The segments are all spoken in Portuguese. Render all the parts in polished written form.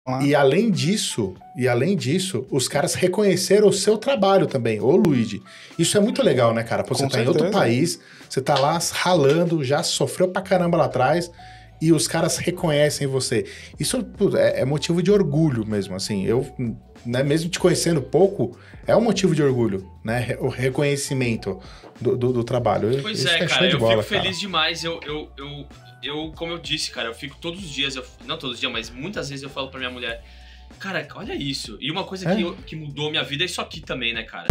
E além disso, os caras reconheceram o seu trabalho também, ô Luigi. Isso é muito legal, né, cara? Pô, você tá em outro país, você tá lá ralando, já sofreu pra caramba lá atrás, e os caras reconhecem você. Isso é motivo de orgulho mesmo, assim. Eu, né, mesmo te conhecendo pouco, é um motivo de orgulho, né? O reconhecimento do trabalho. Pois é, cara, eu fico feliz demais. Eu, como eu disse, cara, eu fico todos os dias, não todos os dias, mas muitas vezes eu falo pra minha mulher, cara, olha isso. E uma coisa que mudou minha vida é isso aqui também, né, cara?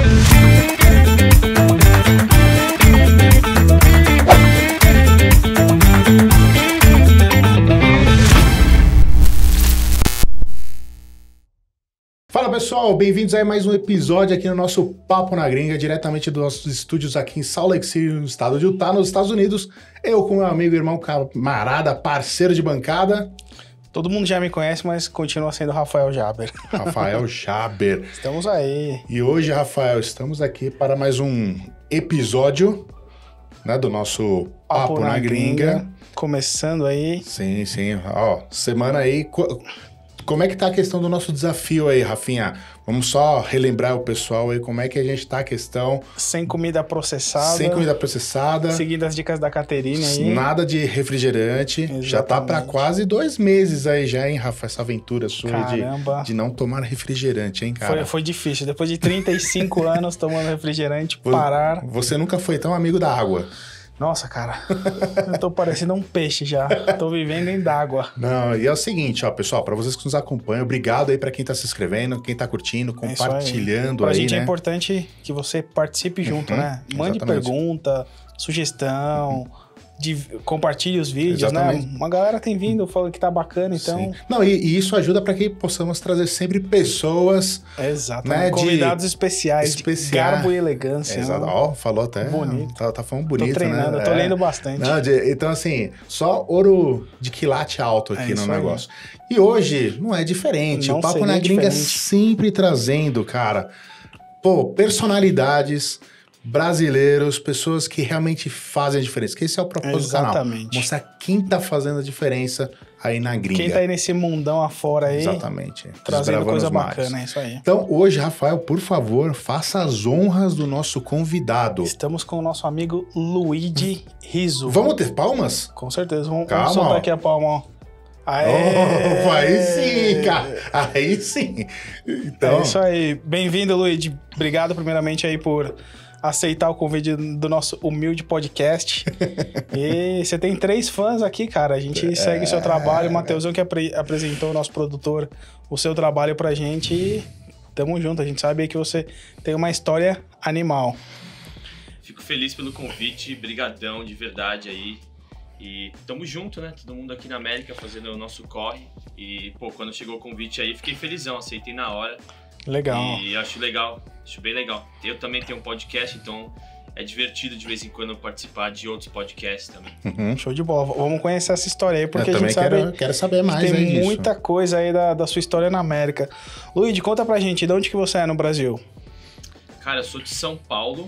Fala pessoal, bem-vindos a mais um episódio aqui no nosso Papo na Gringa, diretamente dos nossos estúdios aqui em Salt Lake City, no estado de Utah, nos Estados Unidos. Eu com meu amigo, irmão, camarada, parceiro de bancada. Todo mundo já me conhece, mas continua sendo Rafael Jaber. Rafael Jaber. Estamos aí. E hoje, Rafael, estamos aqui para mais um episódio, né, do nosso Papo na Gringa. Começando aí. Sim. Ó, semana aí... Como é que tá a questão do nosso desafio aí, Rafinha? Vamos só relembrar o pessoal aí como é que a gente tá a questão... Sem comida processada. Seguindo as dicas da Caterine aí. Nada de refrigerante. Exatamente. Já tá pra quase 2 meses aí já, hein, Rafa? Essa aventura sua de não tomar refrigerante, hein, cara? Foi difícil. Depois de 35 anos tomando refrigerante, parar... Você nunca foi tão amigo da água. Nossa, cara, eu tô parecendo um peixe já, tô vivendo em d'água. Não, e é o seguinte, ó, pessoal, pra vocês que nos acompanham, obrigado aí pra quem tá se inscrevendo, quem tá curtindo, compartilhando aí, né? Pra gente é importante que você participe junto, né? Mande pergunta, sugestão... compartilhe os vídeos, exatamente, né? Uma galera tem vindo falando que tá bacana, então... Sim. Não, e isso ajuda para que possamos trazer sempre pessoas... Exatamente, né, convidados especiais, de garbo e elegância. Exato, ó, falou até... Bonito. Tá falando bonito, tô treinando, né? Tô lendo bastante. Não, então, assim, só ouro de quilate alto aqui no negócio. Aí. E hoje não é diferente. O Papo na Gringa é sempre trazendo, cara, personalidades... brasileiros, pessoas que realmente fazem a diferença. Que esse é o propósito do canal. Mostrar quem tá fazendo a diferença aí na gringa. Quem tá aí nesse mundão afora aí. Exatamente. Trazendo coisa bacana, é isso aí. Então, hoje, Rafael, por favor, faça as honras do nosso convidado. Estamos com o nosso amigo Luigi Rizzo. Vamos ter palmas? Com certeza. Vamos soltar aqui a palma, ó. Oh, aí sim, cara. Aí sim. Então... É isso aí. Bem-vindo, Luigi. Obrigado, primeiramente, aí por... aceitar o convite do nosso humilde podcast. E você tem 3 fãs aqui, cara. A gente segue o seu trabalho. O Matheusão que apresentou o nosso produtor, o seu trabalho pra gente. E tamo junto. A gente sabe aí que você tem uma história animal. Fico feliz pelo convite. Brigadão, de verdade aí. E tamo junto, né? Todo mundo aqui na América fazendo o nosso corre. E, quando chegou o convite aí, fiquei felizão. Aceitei na hora. Legal. E acho legal, acho bem legal. Eu também tenho um podcast, então é divertido de vez em quando participar de outros podcasts também. Show de bola. Vamos conhecer essa história aí, porque a gente quero saber mais tem aí muita coisa aí da sua história na América. Luigi, conta pra gente, de onde que você é no Brasil? Cara, eu sou de São Paulo,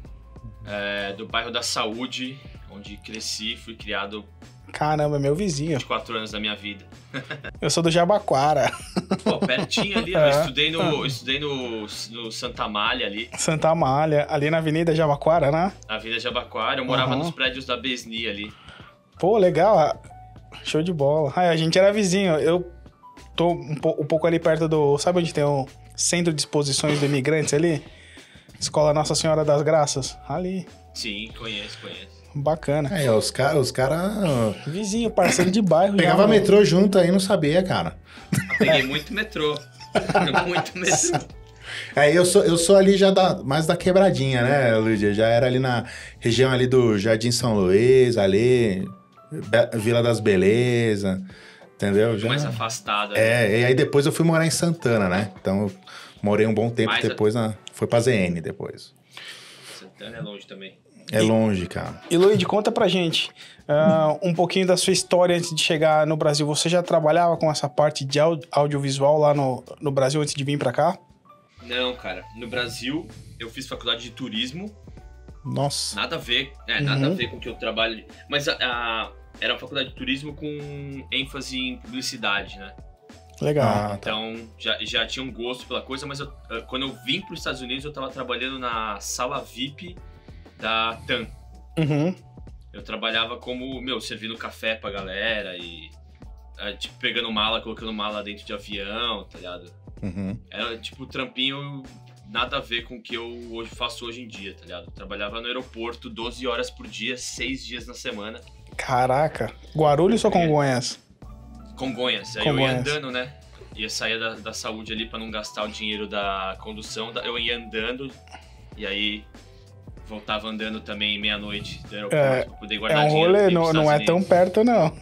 do bairro da Saúde, onde cresci, fui criado... Caramba, é meu vizinho. 24 anos da minha vida. Eu sou do Jabaquara. Pertinho ali. Eu estudei no Santa Amália ali. Santa Amália, ali na Avenida Jabaquara, né? Na Avenida Jabaquara. Eu morava nos prédios da Besni ali. Legal. Show de bola. A gente era vizinho. Eu tô um pouco ali perto do... Sabe onde tem o Centro de Exposições de Imigrantes ali? Escola Nossa Senhora das Graças. Ali. Sim, conheço. Bacana. Os caras... Vizinho, parceiro de bairro. Pegava metrô junto aí, não sabia, cara. Peguei muito metrô. Muito metrô. Eu sou ali já mais da quebradinha, né, Luigi? Eu já era ali na região ali do Jardim São Luís, ali, Vila das Belezas, entendeu? Já... mais afastado. E aí depois eu fui morar em Santana, né? Então eu morei um bom tempo depois, foi pra ZN depois. Santana é longe também. É longe, cara. E Luigi, conta pra gente um pouquinho da sua história antes de chegar no Brasil. Você já trabalhava com essa parte de audiovisual lá no Brasil antes de vir pra cá? Não, cara. No Brasil, eu fiz faculdade de turismo. Nossa. Nada a ver. Nada a ver com o que eu trabalho. Mas era uma faculdade de turismo com ênfase em publicidade, né? Legal. Então, já tinha um gosto pela coisa, mas quando eu vim para os Estados Unidos, eu tava trabalhando na sala VIP da TAM. Uhum. Eu trabalhava como, servindo café pra galera e, tipo, pegando mala, colocando mala dentro de avião, tá ligado? Uhum. Era, tipo, trampinho nada a ver com o que eu faço hoje em dia, tá ligado? Eu trabalhava no aeroporto 12 horas por dia, 6 dias na semana. Caraca. Guarulhos ou Congonhas? Congonhas. Aí eu ia andando, né? Ia sair da saúde ali pra não gastar o dinheiro da condução. Eu ia andando e aí voltava andando também meia-noite do aeroporto pra poder guardar dinheiro. É um rolê, não é tão perto, não.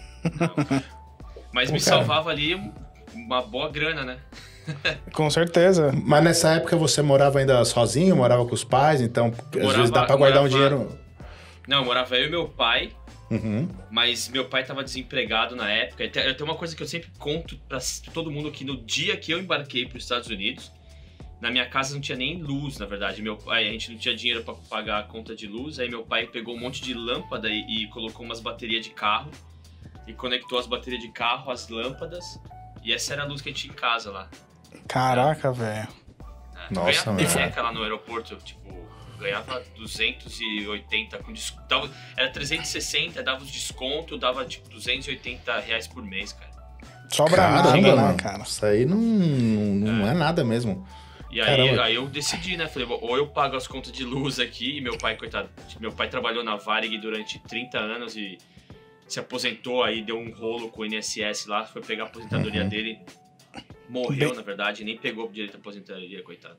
Mas me salvava ali uma boa grana, né? Com certeza. Mas nessa época você morava ainda sozinho, morava com os pais, então às vezes dá pra guardar um dinheiro... Não, morava eu e meu pai. Uhum. Mas meu pai tava desempregado na época. Tem uma coisa que eu sempre conto pra todo mundo, que no dia que eu embarquei pros Estados Unidos, na minha casa não tinha nem luz, na verdade. Meu pai, a gente não tinha dinheiro pra pagar a conta de luz. Aí meu pai pegou um monte de lâmpada e colocou umas baterias de carro. E conectou as baterias de carro às lâmpadas. E essa era a luz que a gente tinha em casa lá. Caraca, velho. Nossa, mano. Ganhava lá no aeroporto, tipo... Ganhava 280 com desconto. Era 360, dava os descontos, dava tipo R$280 por mês, cara. Sobra nada, né, cara? Isso aí não é nada mesmo. E aí eu decidi, né? Falei, ou eu pago as contas de luz aqui, e meu pai, coitado, meu pai trabalhou na Varig durante 30 anos e se aposentou, aí deu um rolo com o INSS lá, foi pegar a aposentadoria dele, morreu, na verdade, nem pegou o direito à aposentadoria, coitado.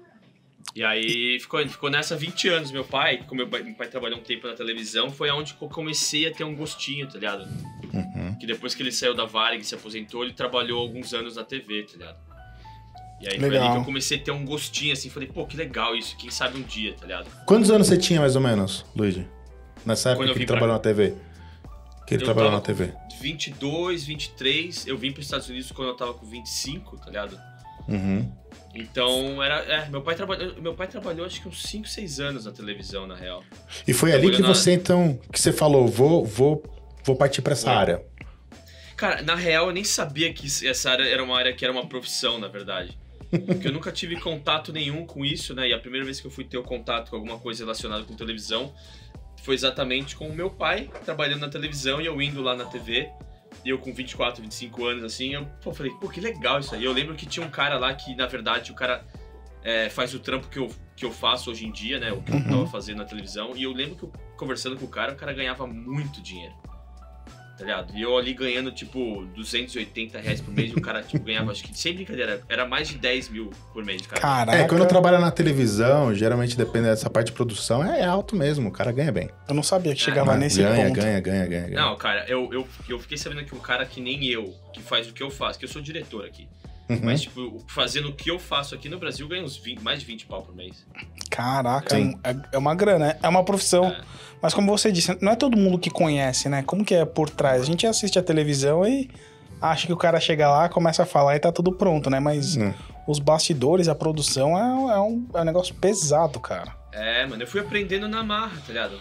E aí ficou nessa 20 anos. Meu pai, como meu pai trabalhou um tempo na televisão, foi onde eu comecei a ter um gostinho, tá ligado? Uhum. Que depois que ele saiu da Varig e se aposentou, ele trabalhou alguns anos na TV, tá ligado? E aí foi ali que eu comecei a ter um gostinho, assim, falei, pô, que legal isso, quem sabe um dia, tá ligado? Quantos anos você tinha, mais ou menos, Luigi? Nessa época que ele trabalhou na TV? Que ele trabalhou na TV? 22, 23, eu vim pros Estados Unidos quando eu tava com 25, tá ligado? Uhum. Então, meu pai trabalhou acho que uns 5, 6 anos na televisão, na real. E foi ali que você, então, que você falou, vou partir pra essa área. Cara, na real, eu nem sabia que essa área era uma área que era uma profissão, na verdade. Porque eu nunca tive contato nenhum com isso, né? E a primeira vez que eu fui ter o contato com alguma coisa relacionada com televisão foi exatamente com o meu pai, trabalhando na televisão e eu indo lá na TV. E eu com 24, 25 anos, assim, eu falei, pô, que legal isso aí. Eu lembro que tinha um cara lá que, na verdade, o cara faz o trampo que eu faço hoje em dia, né? O que eu tava fazendo na televisão. E eu lembro que conversando com o cara ganhava muito dinheiro. Tá ligado? E eu ali ganhando, tipo, R$280 por mês e o cara, tipo, ganhava, acho que, sem brincadeira, era mais de 10 mil por mês, cara. Caraca. Quando eu trabalho na televisão, geralmente depende dessa parte de produção, é alto mesmo, o cara ganha bem. Eu não sabia que chegava nesse ponto. Ganha. Não, cara, eu fiquei sabendo que um cara que nem eu, que faz o que eu faço, que eu sou diretor aqui, mas, tipo, fazendo o que eu faço aqui no Brasil, ganha uns mais de 20 pau por mês. Caraca, é uma grana, é uma profissão. Mas como você disse, não é todo mundo que conhece, né? Como que é por trás? A gente assiste a televisão e acha que o cara chega lá, começa a falar e tá tudo pronto, né? Mas os bastidores, a produção é um negócio pesado, cara. Mano, eu fui aprendendo na marra, tá ligado?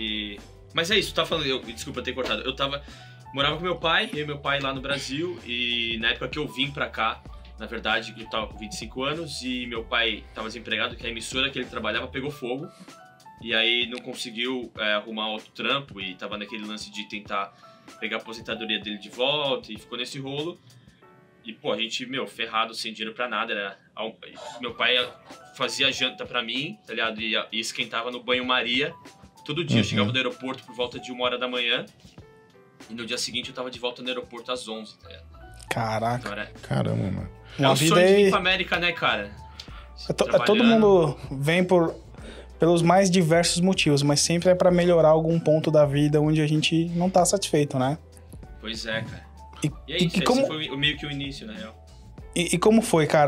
Mas é isso, tu tá falando... Desculpa ter cortado. Morava com meu pai, eu e meu pai lá no Brasil, e na época que eu vim pra cá, na verdade, eu tava com 25 anos e meu pai tava desempregado, que a emissora que ele trabalhava pegou fogo. E aí não conseguiu arrumar outro trampo e tava naquele lance de tentar pegar a aposentadoria dele de volta e ficou nesse rolo. E, pô, a gente, ferrado, sem dinheiro pra nada. Meu pai fazia janta pra mim, tá ligado? E esquentava no banho-maria. Todo dia eu chegava do aeroporto por volta de 1h da manhã. E no dia seguinte eu tava de volta no aeroporto às 11, tá ligado? Caraca. Então, caramba, mano. É o sonho de vir pra América, né, cara? Todo mundo vem pelos mais diversos motivos, mas sempre é pra melhorar algum ponto da vida onde a gente não tá satisfeito, né? Pois é, cara. E é isso, esse foi meio que o início, na real. E como foi, cara?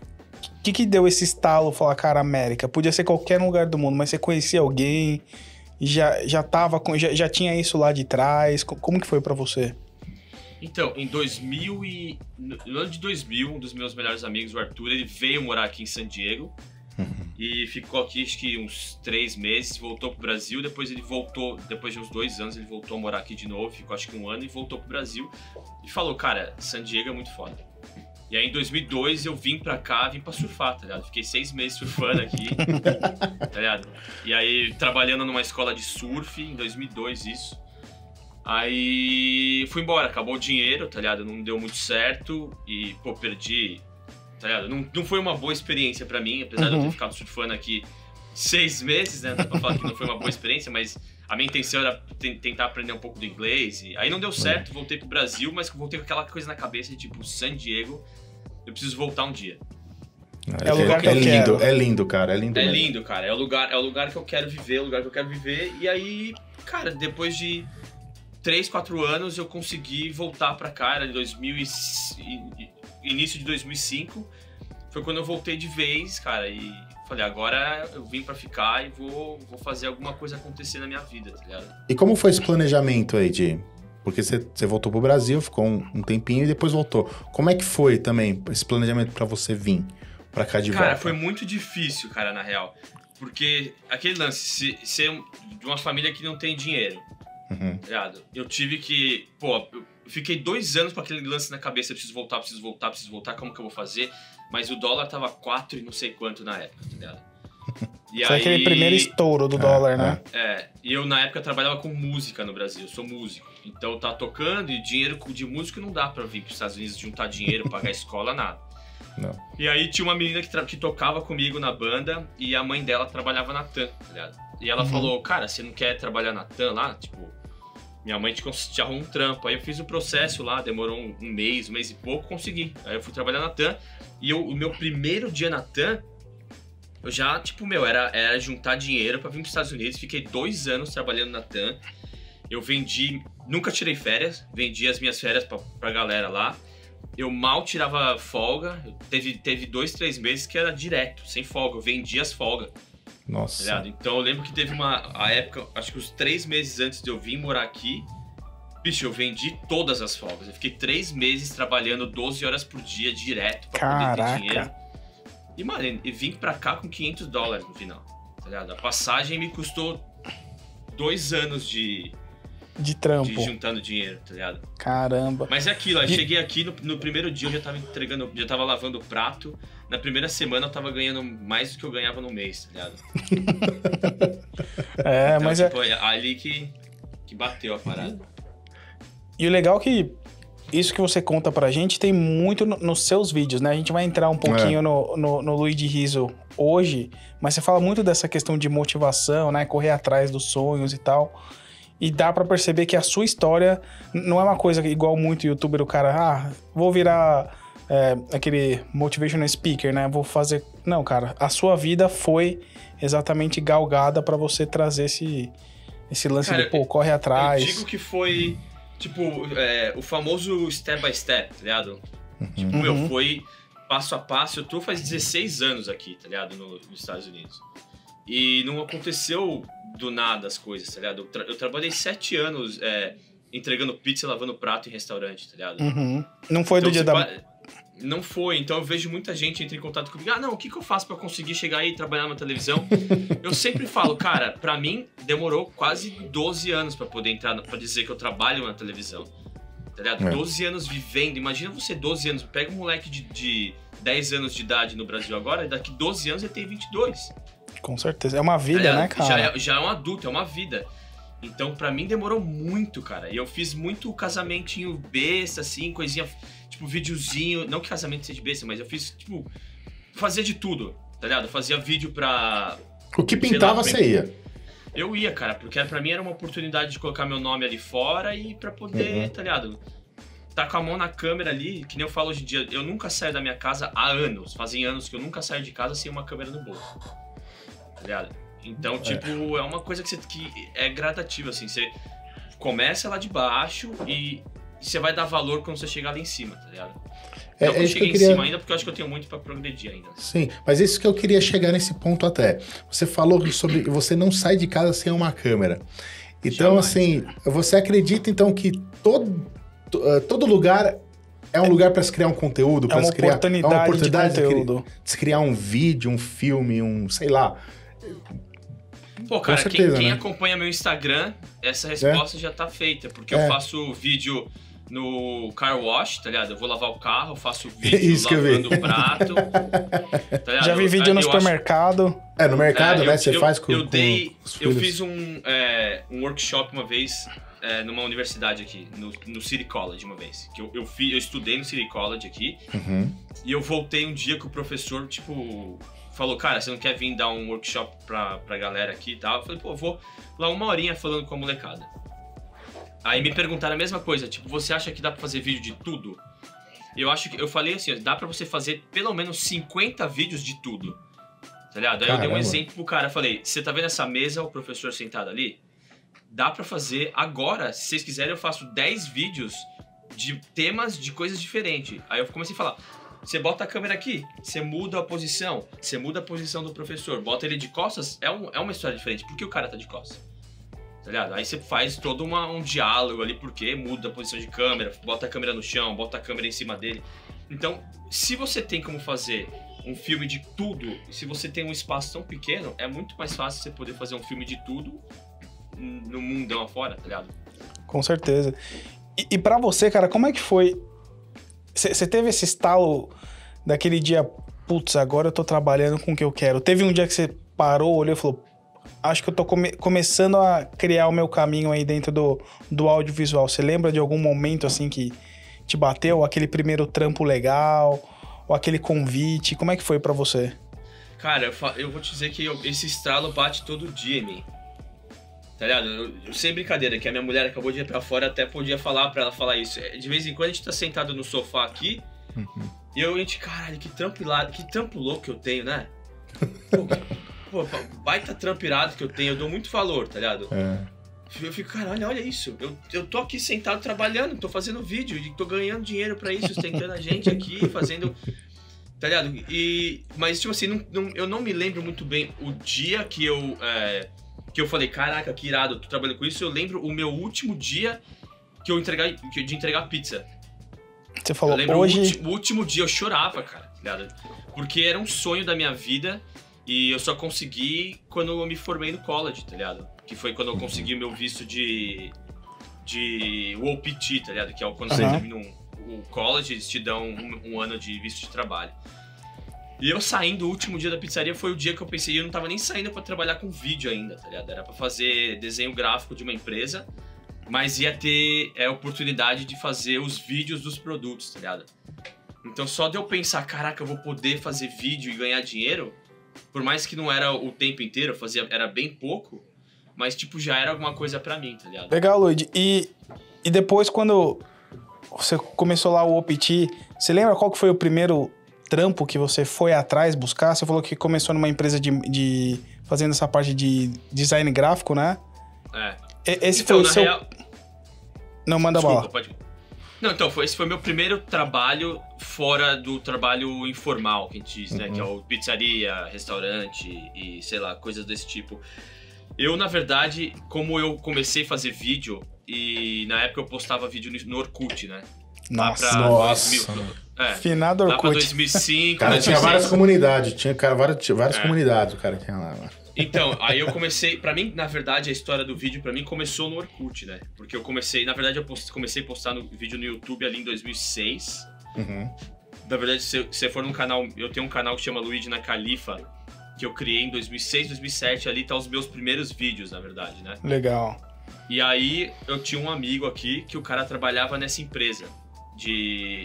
O que deu esse estalo, falar, cara, América? Podia ser qualquer lugar do mundo, mas você conhecia alguém, já tinha isso lá de trás, como que foi pra você? Então, no ano de 2000, um dos meus melhores amigos, o Arthur, ele veio morar aqui em San Diego e ficou aqui acho que uns 3 meses, voltou pro Brasil, depois ele voltou, depois de uns 2 anos, ele voltou a morar aqui de novo, ficou acho que 1 ano e voltou pro Brasil e falou, cara, San Diego é muito foda. E aí em 2002 eu vim pra surfar, tá ligado? Fiquei 6 meses surfando aqui, tá ligado? E aí trabalhando numa escola de surf, em 2002 isso. Aí fui embora, acabou o dinheiro, tá ligado? Não deu muito certo e, pô, perdi, tá ligado? Não foi uma boa experiência pra mim, apesar de eu ter ficado surfando aqui 6 meses, né? Dá pra falar que não foi uma boa experiência, mas a minha intenção era tentar aprender um pouco do inglês. E aí não deu certo, voltei pro Brasil, mas voltei com aquela coisa na cabeça de tipo, San Diego, eu preciso voltar um dia. É o lugar que eu quero. É lindo, cara, é lindo mesmo. Lindo, cara, é o lugar que eu quero viver, E aí, cara, depois de 3, 4 anos eu consegui voltar pra cá, era início de 2005, foi quando eu voltei de vez, cara, e falei, agora eu vim pra ficar e vou fazer alguma coisa acontecer na minha vida, tá ligado? E como foi esse planejamento aí, porque você voltou pro Brasil, ficou um tempinho e depois voltou. Como é que foi também esse planejamento pra você vir pra cá de volta? Cara, foi muito difícil, cara, na real, porque aquele lance, ser de uma família que não tem dinheiro, tá ligado? Eu tive que, eu fiquei 2 anos com aquele lance na cabeça, preciso voltar, como que eu vou fazer? Mas o dólar tava 4 e não sei quanto na época, tá ligado? E foi aquele primeiro estouro do dólar, né? E eu na época trabalhava com música no Brasil, eu sou músico. Então eu tava tocando e dinheiro de músico não dá pra vir pros Estados Unidos juntar dinheiro, pagar escola, nada. Não. E aí tinha uma menina que tocava comigo na banda e a mãe dela trabalhava na TAM, tá ligado? E ela falou, cara, você não quer trabalhar na TAM lá? Tipo, minha mãe te arrumou um trampo. Aí eu fiz o processo lá, demorou um mês e pouco, consegui. Aí eu fui trabalhar na TAM e o meu primeiro dia na TAM, eu já, tipo, era juntar dinheiro pra vir pros Estados Unidos. Fiquei 2 anos trabalhando na TAM. Eu nunca tirei férias, vendi as minhas férias pra galera lá. Eu mal tirava folga, teve 2, 3 meses que era direto, sem folga, eu vendia as folgas. Nossa. Tá ligado? Então eu lembro que teve a época, acho que os 3 meses antes de eu vir morar aqui, bicho, eu vendi todas as folgas. Eu fiquei 3 meses trabalhando 12 horas por dia direto pra poder ter dinheiro. E, mano, eu vim pra cá com $500 no final, tá ligado? A passagem me custou 2 anos de trampo. Juntando dinheiro, tá ligado? Caramba. Mas é aquilo, eu cheguei aqui, no primeiro dia eu já tava já tava lavando o prato. Na primeira semana eu tava ganhando mais do que eu ganhava no mês, tá ligado? Então, mas tipo, é ali que bateu a parada. E o legal é que isso que você conta pra gente tem muito nos seus vídeos, né? A gente vai entrar um pouquinho no Luigi Rizzo hoje, mas você fala muito dessa questão de motivação, né? Correr atrás dos sonhos e tal. E dá pra perceber que a sua história não é uma coisa igual muito youtuber, o cara, vou virar aquele motivational speaker, né? Vou fazer... Não, cara, a sua vida foi exatamente galgada pra você trazer esse lance, cara, de, corre atrás. Eu digo que foi, tipo, o famoso step by step, tá ligado? Tipo, foi passo a passo. Eu tô faz 16 anos aqui, tá ligado? Nos Estados Unidos. E não aconteceu do nada as coisas, tá ligado? Eu trabalhei 7 anos entregando pizza e lavando prato em restaurante, tá ligado? Não foi então, do dia da... Não foi, então eu vejo muita gente entrar em contato comigo. O que eu faço pra conseguir chegar aí e trabalhar na televisão? Eu sempre falo, cara, pra mim demorou quase 12 anos pra poder entrar, pra dizer que eu trabalho na televisão, tá ligado? 12 anos vivendo, imagina você 12 anos, pega um moleque de 10 anos de idade no Brasil agora, e daqui 12 anos ele tem 22. Com certeza, é uma vida, né, cara? Já é um adulto, é uma vida. Então, pra mim, demorou muito, cara. E eu fiz muito casamentinho besta, assim, coisinha, tipo, videozinho. Não que casamento seja besta, mas eu fiz, tipo, fazia de tudo, tá ligado? Eu fazia vídeo pra... O que pintava, você ia? Eu ia, cara, porque pra mim era uma oportunidade de colocar meu nome ali fora e pra poder, tá ligado? Tá com a mão na câmera ali, que nem eu falo hoje em dia, eu nunca saio da minha casa há anos. Fazem anos que eu nunca saio de casa sem uma câmera no bolso, tá ligado? Então, tipo, é uma coisa que é gradativa, assim. Você começa lá de baixo e você vai dar valor quando você chegar lá em cima, tá ligado? Eu não cheguei em cima ainda porque eu acho que eu tenho muito pra progredir ainda. Sim, mas isso que eu queria chegar nesse ponto até. Você falou sobre você não sai de casa sem uma câmera. Então, jamais, assim, você acredita, então, que todo lugar é um lugar para se criar um conteúdo? É uma oportunidade de conteúdo. De se criar um vídeo, um filme, sei lá... Pô, cara, quem acompanha meu Instagram, essa resposta já tá feita, porque eu faço vídeo no car wash, tá ligado? Eu vou lavar o carro, faço vídeo lavando o prato. Tá ligado? Já vi vídeo no supermercado. No mercado, né? Você faz com Eu fiz um workshop uma vez numa universidade aqui, no City College uma vez. Que eu estudei no City College aqui. E eu voltei um dia que o professor, tipo, falou, cara, você não quer vir dar um workshop pra galera aqui e tal? Eu falei, pô, vou lá 1 horinha falando com a molecada. Aí me perguntaram a mesma coisa, tipo, você acha que dá pra fazer vídeo de tudo? Eu falei assim, dá pra você fazer pelo menos 50 vídeos de tudo, tá ligado? Aí eu dei um exemplo pro cara, falei, você tá vendo essa mesa, o professor sentado ali? Dá pra fazer agora, se vocês quiserem eu faço 10 vídeos de temas de coisas diferentes. Aí eu comecei a falar, você bota a câmera aqui, você muda a posição do professor, bota ele de costas, é uma história diferente, por que o cara tá de costas? Tá ligado? Aí você faz todo um diálogo ali, porque muda a posição de câmera, bota a câmera no chão, bota a câmera em cima dele. Então, se você tem como fazer um filme de tudo, e se você tem um espaço tão pequeno, é muito mais fácil você poder fazer um filme de tudo no mundão afora, tá ligado? Com certeza. E pra você, cara, como é que foi? Você teve esse estalo daquele dia, putz, agora eu tô trabalhando com o que eu quero. Teve um dia que você parou, olhou e falou, acho que eu tô começando a criar o meu caminho aí dentro do audiovisual. Você lembra de algum momento, assim, que te bateu? Aquele primeiro trampo legal? Ou aquele convite? Como é que foi pra você? Cara, eu vou te dizer que esse estralo bate todo dia em mim. Tá ligado? Sem brincadeira, que a minha mulher acabou de ir pra fora, até podia falar pra ela falar isso. De vez em quando a gente tá sentado no sofá aqui, e a gente, caralho, que trampo louco que eu tenho, né? Pô, baita trampo irado que eu tenho, eu dou muito valor, tá ligado? Eu fico, caralho, olha isso. Eu tô aqui sentado trabalhando, tô fazendo vídeo, e tô ganhando dinheiro pra isso, sustentando a gente aqui, fazendo... Tá ligado? Mas, tipo assim, eu não me lembro muito bem o dia que eu falei, caraca, que irado, eu tô trabalhando com isso. Eu lembro o meu último dia de entregar pizza. Você falou, eu lembro hoje... O último dia eu chorava, cara, tá ligado? Porque era um sonho da minha vida e eu só consegui quando eu me formei no college, tá ligado? Que foi quando eu consegui o meu visto de OPT, tá ligado? Que é quando você termina o college, eles te dão um ano de visto de trabalho. E eu saindo, o último dia da pizzaria foi o dia que eu pensei, eu não tava nem saindo pra trabalhar com vídeo ainda, tá ligado? Era pra fazer desenho gráfico de uma empresa, mas ia ter a oportunidade de fazer os vídeos dos produtos, tá ligado? Então só de eu pensar, caraca, eu vou poder fazer vídeo e ganhar dinheiro, por mais que não era o tempo inteiro, era bem pouco, mas tipo, já era alguma coisa pra mim, tá ligado? Legal, Luigi. E depois, quando você começou lá o OPT, você lembra qual que foi o primeiro trampo que você foi atrás buscar? Você falou que começou numa empresa de fazendo essa parte de design gráfico, né? Esse então, foi o seu... Real... Não, manda bola. Não, então, esse foi meu primeiro trabalho fora do trabalho informal, que a gente diz, né? Que é o pizzaria, restaurante e, sei lá, coisas desse tipo. Eu, na verdade, como eu comecei a fazer vídeo, e na época eu postava vídeo no Orkut, né? Nossa! 2000, finado Orkut. Lá pra 2005, cara, 2006. tinha várias comunidades, várias comunidades o cara tinha lá, mano. Então, aí eu comecei, pra mim, na verdade, a história do vídeo pra mim começou no Orkut, né? Porque eu comecei, na verdade, comecei a postar vídeo no YouTube ali em 2006. Na verdade, se você for num canal, eu tenho um canal que chama Luigi na Califa, que eu criei em 2006, 2007, ali tá os meus primeiros vídeos, na verdade, né? Legal. E aí, eu tinha um amigo aqui que o cara trabalhava nessa empresa de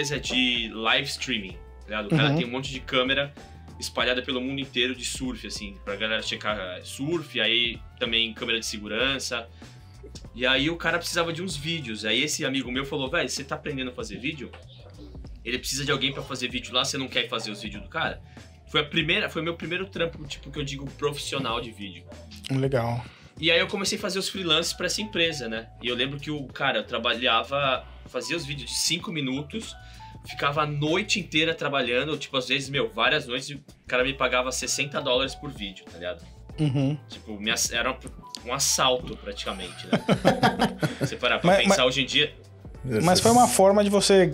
live streaming, tá ligado? O cara tem um monte de câmera espalhada pelo mundo inteiro de surf, assim, pra galera checar surf, aí também câmera de segurança. E aí o cara precisava de uns vídeos. Aí esse amigo meu falou, velho, você tá aprendendo a fazer vídeo? Ele precisa de alguém pra fazer vídeo lá, você não quer fazer os vídeos do cara? Foi o meu primeiro trampo, tipo, que eu digo profissional de vídeo. Legal. E aí eu comecei a fazer os freelances pra essa empresa, né? E eu lembro que eu trabalhava, fazia os vídeos de 5 minutos, ficava a noite inteira trabalhando, tipo, às vezes, várias noites, o cara me pagava $60 por vídeo, tá ligado? Tipo, era um assalto, praticamente, né? Você parar pra pensar hoje em dia... Mas foi uma forma de você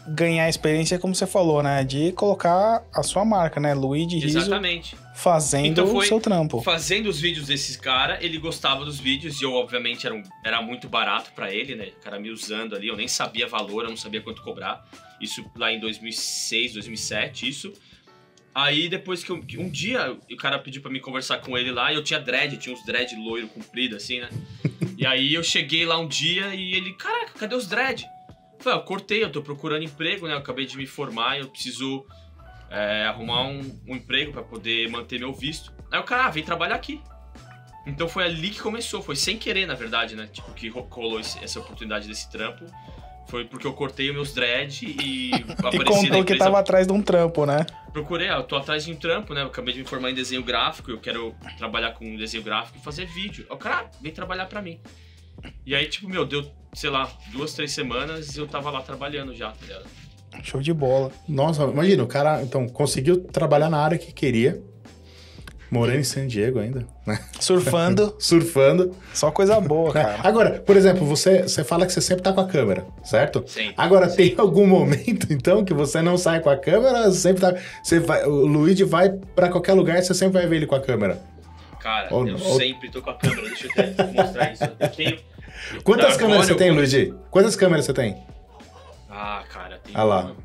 ganhar experiência, como você falou, né? De colocar a sua marca, né? Luigi Rizzo. Exatamente. Fazendo o seu trampo. Fazendo os vídeos desses caras, ele gostava dos vídeos e eu, obviamente, era muito barato pra ele, né? O cara me usando ali, eu nem sabia valor, eu não sabia quanto cobrar. Isso lá em 2006, 2007, isso. Aí depois que um dia o cara pediu pra mim conversar com ele lá e eu tinha uns dread loiro comprido assim, né? E aí eu cheguei lá um dia e ele, caraca, cadê os dread? Eu falei, eu cortei, eu tô procurando emprego, né? Eu acabei de me formar e eu preciso arrumar um emprego pra poder manter meu visto. Aí o cara, vem trabalhar aqui. Então foi ali que começou, foi sem querer, na verdade, né? Tipo, que rolou essa oportunidade desse trampo. Foi porque eu cortei os meus dread e apareci e contou que tava atrás de um trampo, né? Procurei, eu tô atrás de um trampo, né? Eu acabei de me formar em desenho gráfico, eu quero trabalhar com desenho gráfico e fazer vídeo. O cara, vem trabalhar pra mim. E aí, tipo, deu, sei lá, 2, 3 semanas e eu tava lá trabalhando já, tá ligado? Show de bola. Nossa, imagina, o cara, então, conseguiu trabalhar na área que queria, morando em San Diego ainda, né? Surfando. Surfando. Só coisa boa, cara. Agora, por exemplo, você fala que você sempre tá com a câmera, certo? Sim. Agora, tem algum momento, então, que você não sai com a câmera, sempre tá... o Luigi vai pra qualquer lugar, você sempre vai ver ele com a câmera. Cara, eu sempre tô com a câmera, deixa eu até mostrar isso. Eu tenho... Quantas câmeras você tem, Luigi? Quantas câmeras você tem? Ah, cara, tem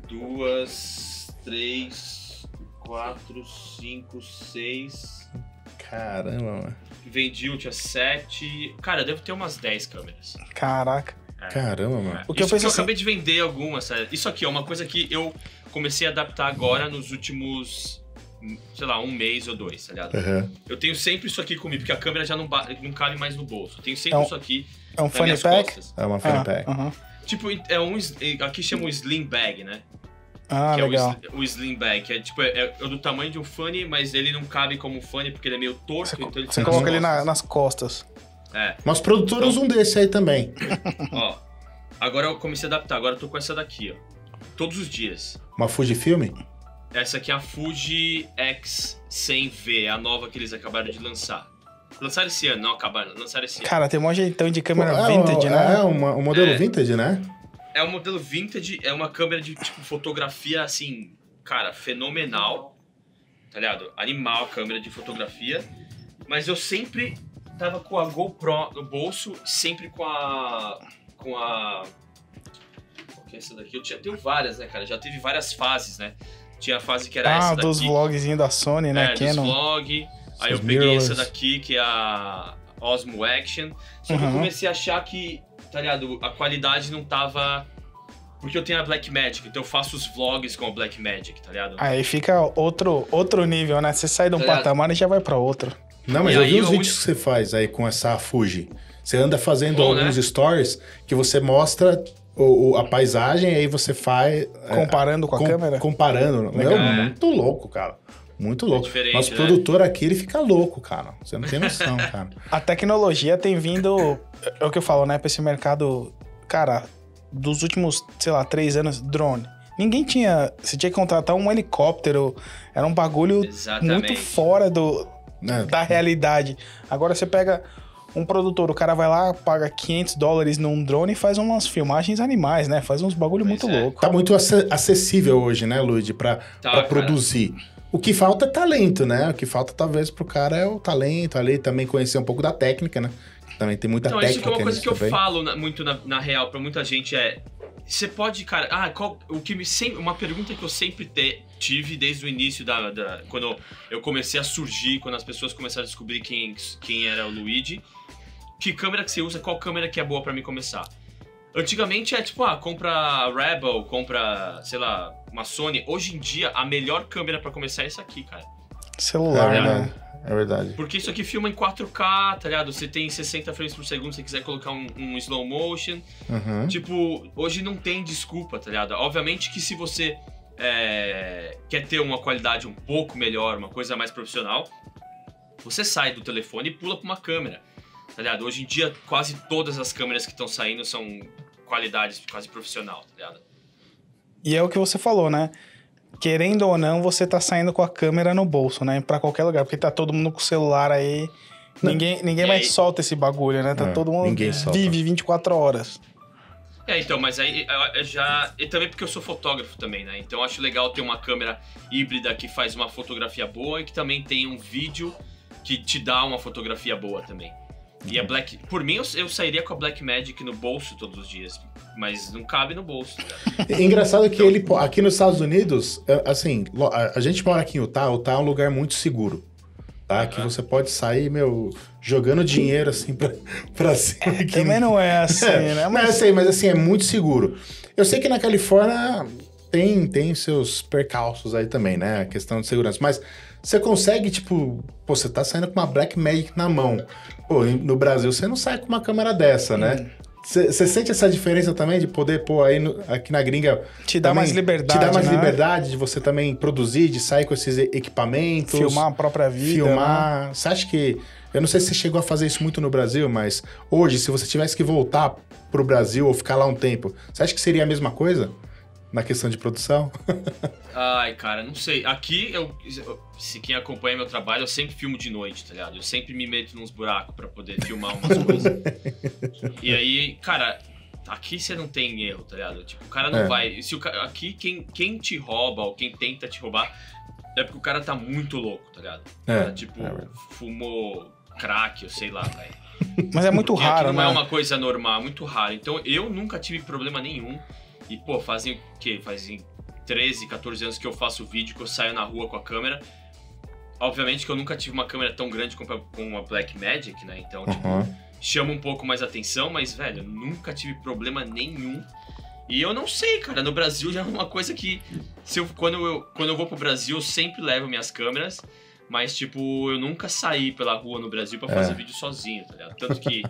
2, 3, 4, 5, 6... Caramba, mano. Vendi um, tinha 7... Cara, eu devo ter umas 10 câmeras. Caraca. Caramba, mano. O que eu penso eu acabei de vender algumas, sabe? Isso aqui é uma coisa que eu comecei a adaptar agora nos últimos... sei lá, 1 mês ou 2, tá ligado? Uhum. Eu tenho sempre isso aqui comigo, porque a câmera já não cabe mais no bolso. Eu tenho sempre isso aqui. É um funny pack? É uma funny pack. Tipo, aqui chama um slim bag, né? Ah, que legal. É o slim bag, que é tipo, é do tamanho de um funny, mas ele não cabe como um funny porque ele é meio torto. Então ele você coloca ele nas costas. É. Mas produtor usa um desse aí também. Ó, agora eu comecei a adaptar, agora eu tô com essa daqui, ó. Todos os dias. Uma Fujifilm? Essa aqui é a Fuji X100V, a nova que eles acabaram de lançar. Lançaram esse ano, não acabaram, lançaram esse ano. Cara, tem um jeitão de câmera vintage, né? É, um modelo vintage, né? É um modelo vintage, é uma câmera de, tipo, fotografia, assim, cara, fenomenal, tá ligado? Animal a câmera de fotografia, mas eu sempre tava com a GoPro no bolso, sempre com a... Qual que é essa daqui? Eu tenho várias, né, cara? Já teve várias fases, né? Tinha a fase que era essa daqui. Dos vlogzinhos da Sony, né? Dos vlog. Aí eu peguei essa daqui, que é a Osmo Action. Só que eu comecei a achar que, tá ligado, a qualidade não tava... Porque eu tenho a Blackmagic, então eu faço os vlogs com a Blackmagic, tá ligado? Aí fica outro nível, né? Você sai de um patamar e já vai pra outro. Não, mas eu vi os vídeos que você faz aí com essa Fuji. Você anda fazendo alguns stories que você mostra a paisagem e aí você faz... Comparando com a câmera? Comparando. Meu, muito louco, cara. Muito louco. Mas o produtor aqui, ele fica louco, cara. Você não tem noção, cara. A tecnologia tem vindo... É o que eu falo, né? Pra esse mercado... Cara, dos últimos, sei lá, 3 anos, drone. Ninguém tinha... Você tinha que contratar um helicóptero. Era um bagulho muito fora da realidade. Agora você pega um produtor, o cara vai lá, paga $500 num drone e faz umas filmagens animais, né? Faz uns bagulho muito louco. Tá muito acessível hoje, né, Luigi? Pra produzir. O que falta é talento, né? O que falta, talvez, pro cara é o talento ali, também conhecer um pouco da técnica, né? Também tem muita técnica. Isso que é uma coisa que eu também falo muito na real pra muita gente é... Você pode, cara... uma pergunta que eu sempre tive desde o início quando eu comecei a surgir, quando as pessoas começaram a descobrir quem era o Luigi. Que câmera que você usa? Qual câmera que é boa pra mim começar? Antigamente tipo, compra Rebel, compra, sei lá, uma Sony. Hoje em dia, a melhor câmera pra começar é essa aqui, cara. Celular, né? É verdade. Porque isso aqui filma em 4K, tá ligado? Você tem 60 frames por segundo, se você quiser colocar um slow motion. Uhum. Tipo, hoje não tem desculpa, tá ligado? Obviamente que se você quer ter uma qualidade um pouco melhor, uma coisa mais profissional, você sai do telefone e pula pra uma câmera, tá ligado? Hoje em dia, quase todas as câmeras que estão saindo são qualidades quase profissional, tá ligado? E é o que você falou, né? Querendo ou não, você tá saindo com a câmera no bolso, né? Pra qualquer lugar, porque tá todo mundo com o celular aí. Ninguém mais solta esse bagulho, né? Tá todo mundo vive 24 horas. Então, mas aí e também porque eu sou fotógrafo também, né? Então eu acho legal ter uma câmera híbrida que faz uma fotografia boa e que também tem um vídeo que te dá uma fotografia boa também. E a por mim, eu sairia com a Blackmagic no bolso todos os dias, mas não cabe no bolso. É engraçado que ele, aqui nos Estados Unidos, assim, a gente mora aqui em Utah é um lugar muito seguro. Tá? Que você pode sair, jogando dinheiro assim pra cima. Também não é assim, né? Mas assim, é muito seguro. Eu sei que na Califórnia tem seus percalços aí também, né? A questão de segurança. Mas você consegue, tipo, você tá saindo com uma Blackmagic na mão. Pô, no Brasil você não sai com uma câmera dessa, né? Você sente essa diferença também de poder, aqui na gringa... Te dá mais liberdade, te dá mais liberdade de você também produzir, de sair com esses equipamentos. Filmar a própria vida. Filmar. Né? Você acha que... Eu não sei se você chegou a fazer isso muito no Brasil, mas hoje, se você tivesse que voltar pro Brasil ou ficar lá um tempo, você acha que seria a mesma coisa? Na questão de produção? Ai, cara, não sei. Aqui, se quem acompanha meu trabalho, eu sempre filmo de noite, tá ligado? Eu sempre me meto nos buracos pra poder filmar umas coisas. E aí, cara, aqui você não tem erro, tá ligado? Tipo, o cara não vai... Aqui, quem te rouba ou quem tenta te roubar é porque o cara tá muito louco, tá ligado? O cara, fumou crack, eu sei lá, velho. Mas é muito raro, aqui né? Não é uma coisa normal, é muito raro. Então, eu nunca tive problema nenhum. E, pô, fazem 13, 14 anos que eu faço vídeo, que eu saio na rua com a câmera. Obviamente que eu nunca tive uma câmera tão grande com uma Blackmagic, né? Então, tipo, chama um pouco mais atenção, mas, velho, eu nunca tive problema nenhum. E eu não sei, cara, no Brasil já é uma coisa que... Quando eu vou pro Brasil, eu sempre levo minhas câmeras, mas, tipo, eu nunca saí pela rua no Brasil pra fazer vídeo sozinho, tá ligado? Tanto que...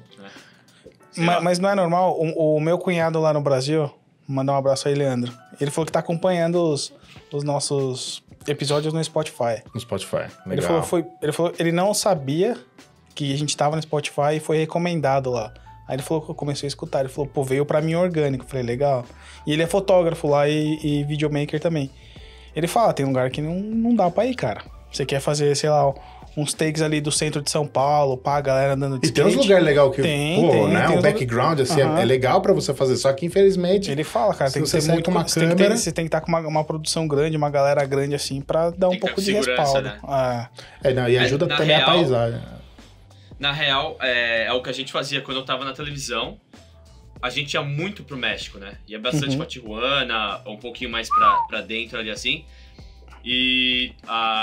né? Mas não é normal? O meu cunhado lá no Brasil... Mandar um abraço aí, Leandro. Ele falou que tá acompanhando os nossos episódios no Spotify. No Spotify, legal. Ele falou ele não sabia que a gente tava no Spotify e foi recomendado lá. Aí ele falou que eu comecei a escutar. Ele falou, pô, veio pra mim orgânico. Eu falei, legal. E ele é fotógrafo lá e videomaker também. Ele fala, tem lugar que não dá pra ir, cara. Você quer fazer, sei lá... uns takes ali do centro de São Paulo, pá, a galera andando de skate. E tem uns lugares legais que, tem, né? O background, assim, é legal pra você fazer. Só que, infelizmente... Ele fala, cara, tem que ter muito... Uma câmera... Você tem que estar com uma produção grande, uma galera grande, assim, pra dar um pouco de respaldo. Né? E ajuda também a paisagem. Na real, é o que a gente fazia quando eu tava na televisão. A gente ia muito pro México, né? Ia bastante pra Tijuana, um pouquinho mais pra dentro ali, assim. E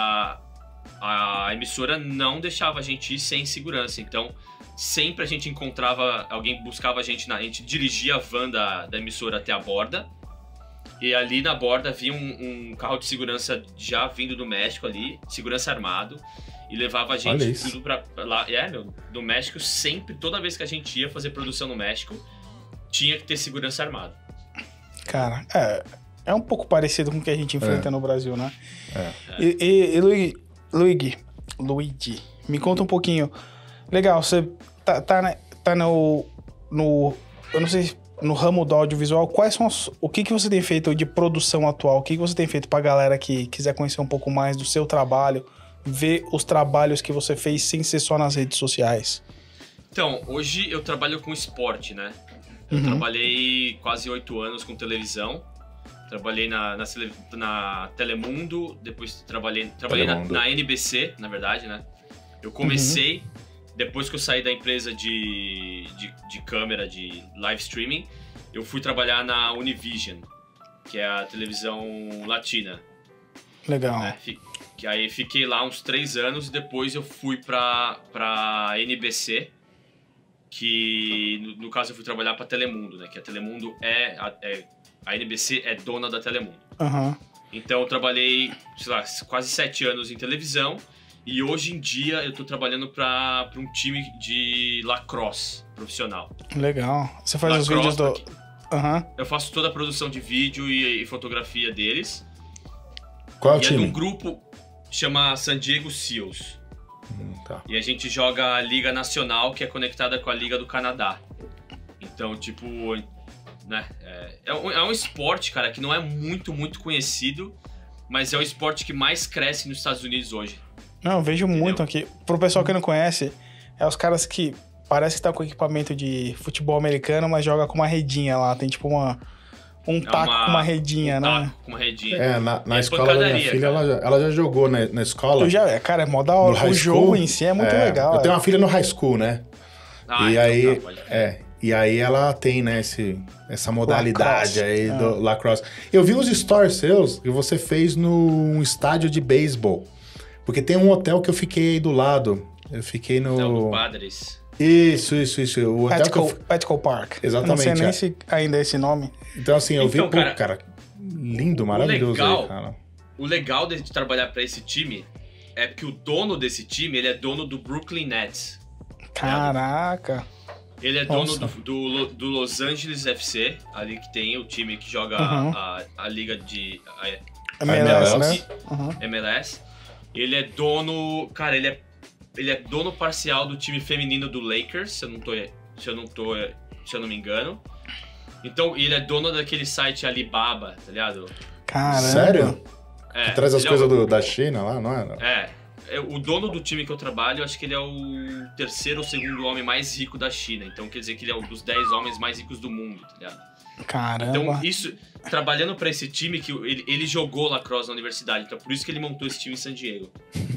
a emissora não deixava a gente ir sem segurança, então sempre a gente encontrava, alguém buscava a gente dirigia a van da emissora até a borda, e ali na borda havia um carro de segurança já vindo do México ali, segurança armado, e levava a gente tudo pra lá. No México sempre, toda vez que a gente ia fazer produção no México, tinha que ter segurança armada. Cara, é um pouco parecido com o que a gente enfrenta no Brasil, né? E Luigi, me conta um pouquinho. Legal, você tá no eu não sei, no ramo do audiovisual. Quais são o que você tem feito de produção atual? O que você tem feito pra galera que quiser conhecer um pouco mais do seu trabalho, ver os trabalhos que você fez sem ser só nas redes sociais? Então, hoje eu trabalho com esporte, né? Eu trabalhei quase 8 anos com televisão. Trabalhei na Telemundo, depois trabalhei na NBC, na verdade, né? Eu comecei, depois que eu saí da empresa de câmera, de live streaming, eu fui trabalhar na Univision, que é a televisão latina. Legal. Né? Aí fiquei lá uns 3 anos e depois eu fui pra NBC, que no caso eu fui trabalhar pra Telemundo, né? Que a Telemundo a NBC é dona da Telemundo. Então eu trabalhei, sei lá, quase 7 anos em televisão e hoje em dia eu tô trabalhando pra um time de lacrosse profissional. Legal. Você faz lacrosse, os vídeos do... Eu faço toda a produção de vídeo e fotografia deles. Qual é o time? É de um grupo chama San Diego Seals. Tá. E a gente joga a Liga Nacional, que é conectada com a Liga do Canadá. Então, tipo... né? É um esporte, cara, que não é muito conhecido, mas é o esporte que mais cresce nos Estados Unidos hoje. Não, eu vejo muito aqui. Pro pessoal que não conhece, é os caras que parece que tá com equipamento de futebol americano, mas joga com uma redinha lá. Tem tipo um taco com uma redinha, né? Taco com uma redinha. Na escola da minha filha, ela já jogou na escola. Cara, é mó da hora. O jogo em si é muito legal. Eu tenho uma filha no high school, né? E então aí, e aí ela tem, né, essa modalidade lacrosse. Aí do lacrosse. Eu vi uns stories seus que você fez num estádio de beisebol. Porque tem um hotel que eu fiquei do lado. Eu fiquei no... Hotel do Padres. Isso. O Petco Park. Exatamente. Eu não sei nem se ainda é esse nome. Então, assim, eu vi, cara, lindo, maravilhoso aí, cara. O legal de trabalhar pra esse time é que o dono desse time, ele é dono do Brooklyn Nets. Caraca. Ele é dono do Los Angeles FC, ali que tem o time que joga a liga de... MLS, né? MLS. Ele é dono... Cara, ele é dono parcial do time feminino do Lakers, se eu não me engano. Então, ele é dono daquele site Alibaba, tá ligado? Caramba. Sério? Que traz as coisas da China lá, não é? O dono do time que eu trabalho, eu acho que ele é o terceiro ou segundo homem mais rico da China. Então, quer dizer que ele é um dos 10 homens mais ricos do mundo, tá ligado? Caramba. Então, isso... Trabalhando pra esse time, que ele jogou lacrosse na universidade. Então, por isso que ele montou esse time em San Diego.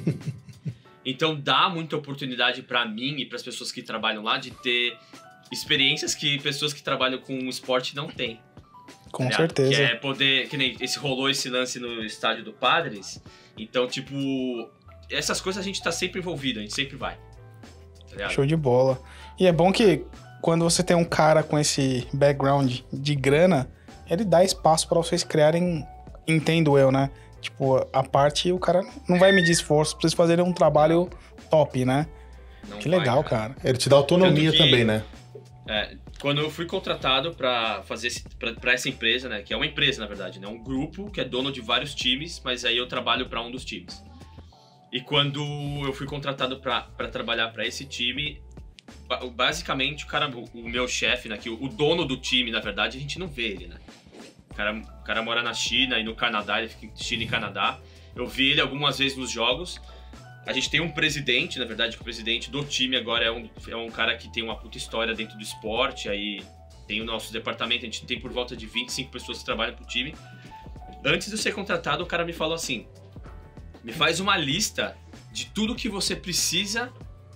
Então, dá muita oportunidade pra mim e pras pessoas que trabalham lá de ter experiências que pessoas que trabalham com esporte não têm. Com certeza. Que é poder... Que nem rolou esse lance no estádio do Padres. Então, tipo... Essas coisas a gente tá sempre envolvido, a gente sempre vai. Tá Show de bola. E é bom que quando você tem um cara com esse background de grana, ele dá espaço pra vocês criarem, entendo eu, né? Tipo, a parte, o cara não vai medir esforço pra vocês fazerem um trabalho top, né? Não que vai, legal, cara. Ele te dá autonomia também, né? Quando eu fui contratado pra fazer pra essa empresa, né? Que é uma empresa, na verdade, né? Um grupo que é dono de vários times, mas aí eu trabalho pra um dos times. E quando eu fui contratado pra trabalhar pra esse time, basicamente o meu chefe, né? O dono do time, na verdade, a gente não vê ele, né? O cara mora na China e no Canadá, ele fica em China e Canadá. Eu vi ele algumas vezes nos jogos. A gente tem um presidente, na verdade, o presidente do time agora é um cara que tem uma puta história dentro do esporte. Aí tem o nosso departamento, a gente tem por volta de 25 pessoas que trabalham pro time. Antes de eu ser contratado, o cara me falou assim: me faz uma lista de tudo que você precisa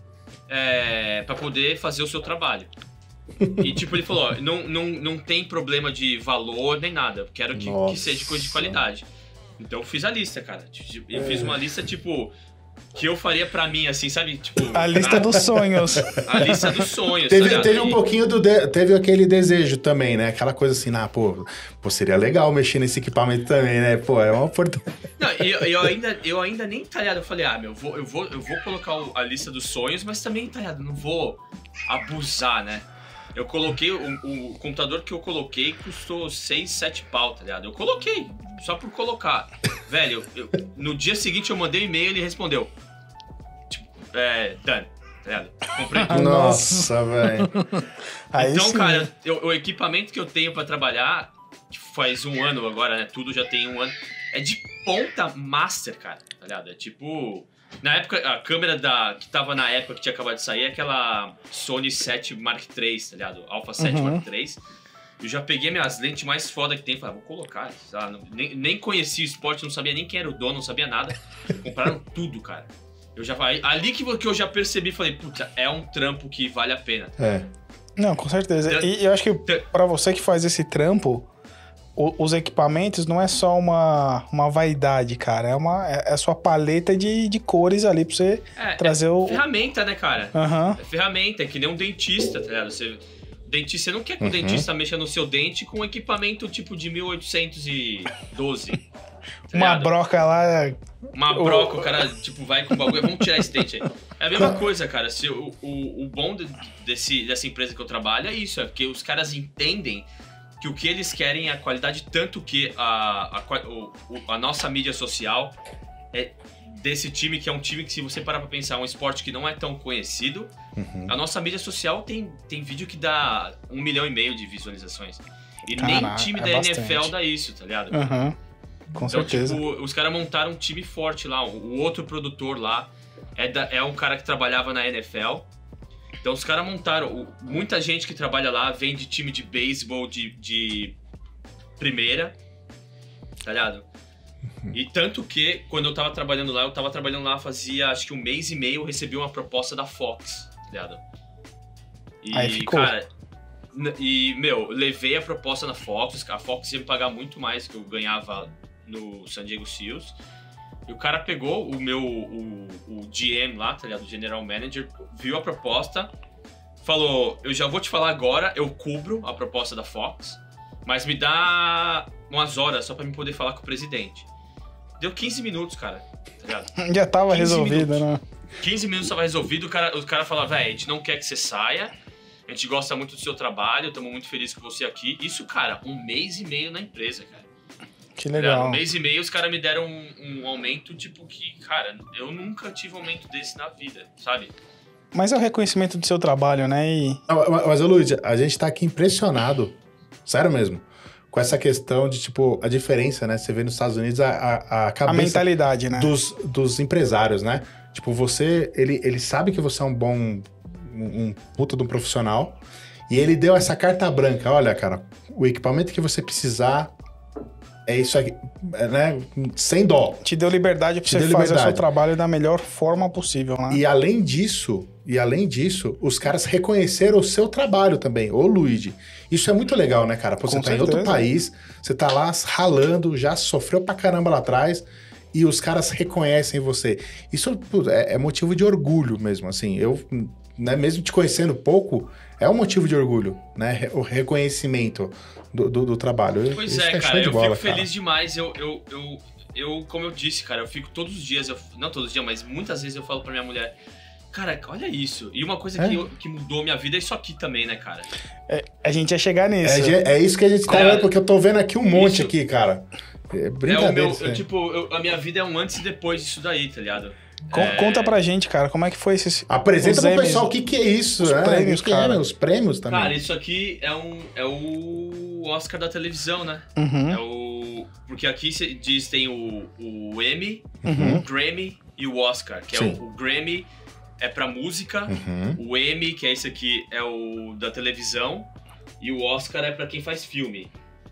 pra poder fazer o seu trabalho. E tipo, ele falou, ó, não tem problema de valor nem nada, eu quero que seja coisa de qualidade. Então eu fiz a lista, cara. Eu fiz uma lista, tipo, que eu faria pra mim, assim, sabe? Tipo, a lista dos sonhos. A lista dos sonhos. Teve um pouquinho teve aquele desejo também, né? Aquela coisa assim, pô, seria legal mexer nesse equipamento também, né? Pô, é uma oportunidade. Não, eu ainda nem, tá ligado? Eu falei, eu vou colocar a lista dos sonhos, mas também, tá ligado? Não vou abusar, né? Eu coloquei, o computador que eu coloquei custou 6, 7 pau, tá ligado? Eu coloquei, só por colocar. Velho, no dia seguinte eu mandei um e-mail e ele respondeu. Tipo, done, tá ligado? Comprei tudo. Nossa, velho. Então, sim, cara, o equipamento que eu tenho pra trabalhar, que faz um ano agora, né? Tudo já tem um ano. É de ponta master, cara, tá ligado? É tipo... Na época, a câmera que tava na época que tinha acabado de sair é aquela Sony 7 Mark III, tá ligado? Alpha 7 Mark III. Eu já peguei minhas lentes mais foda que tem e falei, vou colocar. Nem conhecia o esporte, não sabia nem quem era o dono, não sabia nada. Compraram tudo, cara. Ali que eu já percebi, falei, puta, é um trampo que vale a pena. Não, com certeza. E eu acho que pra você que faz esse trampo, os equipamentos não é só uma vaidade, cara. É a sua paleta de cores ali pra você trazer o... ferramenta, né, cara? É ferramenta, é que nem um dentista, tá ligado? Você não quer que o dentista mexa no seu dente com um equipamento tipo de 1812. Tá uma broca lá... Uma broca, o cara tipo vai com o bagulho, vamos tirar esse dente aí. É a mesma coisa, cara. O bom dessa empresa que eu trabalho é isso, é que os caras entendem que o que eles querem é a qualidade, tanto que a nossa mídia social é desse time, que é um time que, se você parar pra pensar, é um esporte que não é tão conhecido. A nossa mídia social tem vídeo que dá 1,5 milhão de visualizações. E nem time da NFL dá isso, tá ligado? Com certeza. Tipo, os caras montaram um time forte lá. O outro produtor lá é um cara que trabalhava na NFL. Então os caras montaram... Muita gente que trabalha lá vem de time de beisebol de primeira, tá ligado? E tanto que, quando eu tava trabalhando lá fazia acho que 1 mês e meio, eu recebi uma proposta da Fox, tá ligado? E, aí ficou. cara... meu, levei a proposta na Fox, a Fox ia me pagar muito mais que eu ganhava no San Diego Seals. E o cara pegou o GM lá, tá ligado? O General Manager, viu a proposta, falou, eu já vou te falar agora, eu cubro a proposta da Fox, mas me dá umas horas só pra me poder falar com o presidente. Deu 15 minutos, cara, tá ligado? Já tava resolvido, né? 15 minutos tava resolvido, o cara falava, velho, a gente não quer que você saia, a gente gosta muito do seu trabalho, estamos muito felizes com você aqui. Isso, cara, 1 mês e meio na empresa, cara. Que legal. 1 mês e meio os caras me deram um aumento, tipo, que, cara, eu nunca tive um aumento desse na vida, sabe? Mas é o reconhecimento do seu trabalho, né? Mas, Luiz, a gente tá aqui impressionado, sério mesmo, com essa questão de, tipo, a diferença, né? Você vê nos Estados Unidos a cabeça... A mentalidade, né? Dos empresários, né? Tipo, ele sabe que você é um puta de um profissional, e ele deu essa carta branca, olha, cara, o equipamento que você precisar é isso aqui, né? Sem dó. Te deu liberdade pra você fazer o seu trabalho da melhor forma possível, né? E além disso, os caras reconheceram o seu trabalho também, ô Luigi. Isso é muito legal, né, cara? Pô, você tá em outro país, você tá lá ralando, já sofreu pra caramba lá atrás, e os caras reconhecem você. Isso é motivo de orgulho mesmo, assim. Eu, né, mesmo te conhecendo pouco, é um motivo de orgulho, né? O reconhecimento do trabalho. Pois isso é, cara, eu bola, fico feliz demais. Eu, como eu disse, cara, eu fico todos os dias, não todos os dias, mas muitas vezes eu falo pra minha mulher, cara, olha isso. E uma coisa que mudou minha vida é isso aqui também, né, cara? A gente ia chegar nisso. É isso que a gente tá vendo, porque eu tô vendo aqui um monte aqui, cara. Brincadeira. A minha vida é um antes e depois disso daí, tá ligado? Conta pra gente, cara, como é que foi esses... Apresenta pro pessoal o que é isso, os né? Prêmios, cara. Os prêmios também. Cara, isso aqui é o Oscar da televisão, né? Uhum. Porque aqui tem o Emmy, o Grammy e o Oscar, que Sim. o Grammy é pra música, o Emmy, que é esse aqui, é o da televisão, e o Oscar é pra quem faz filme.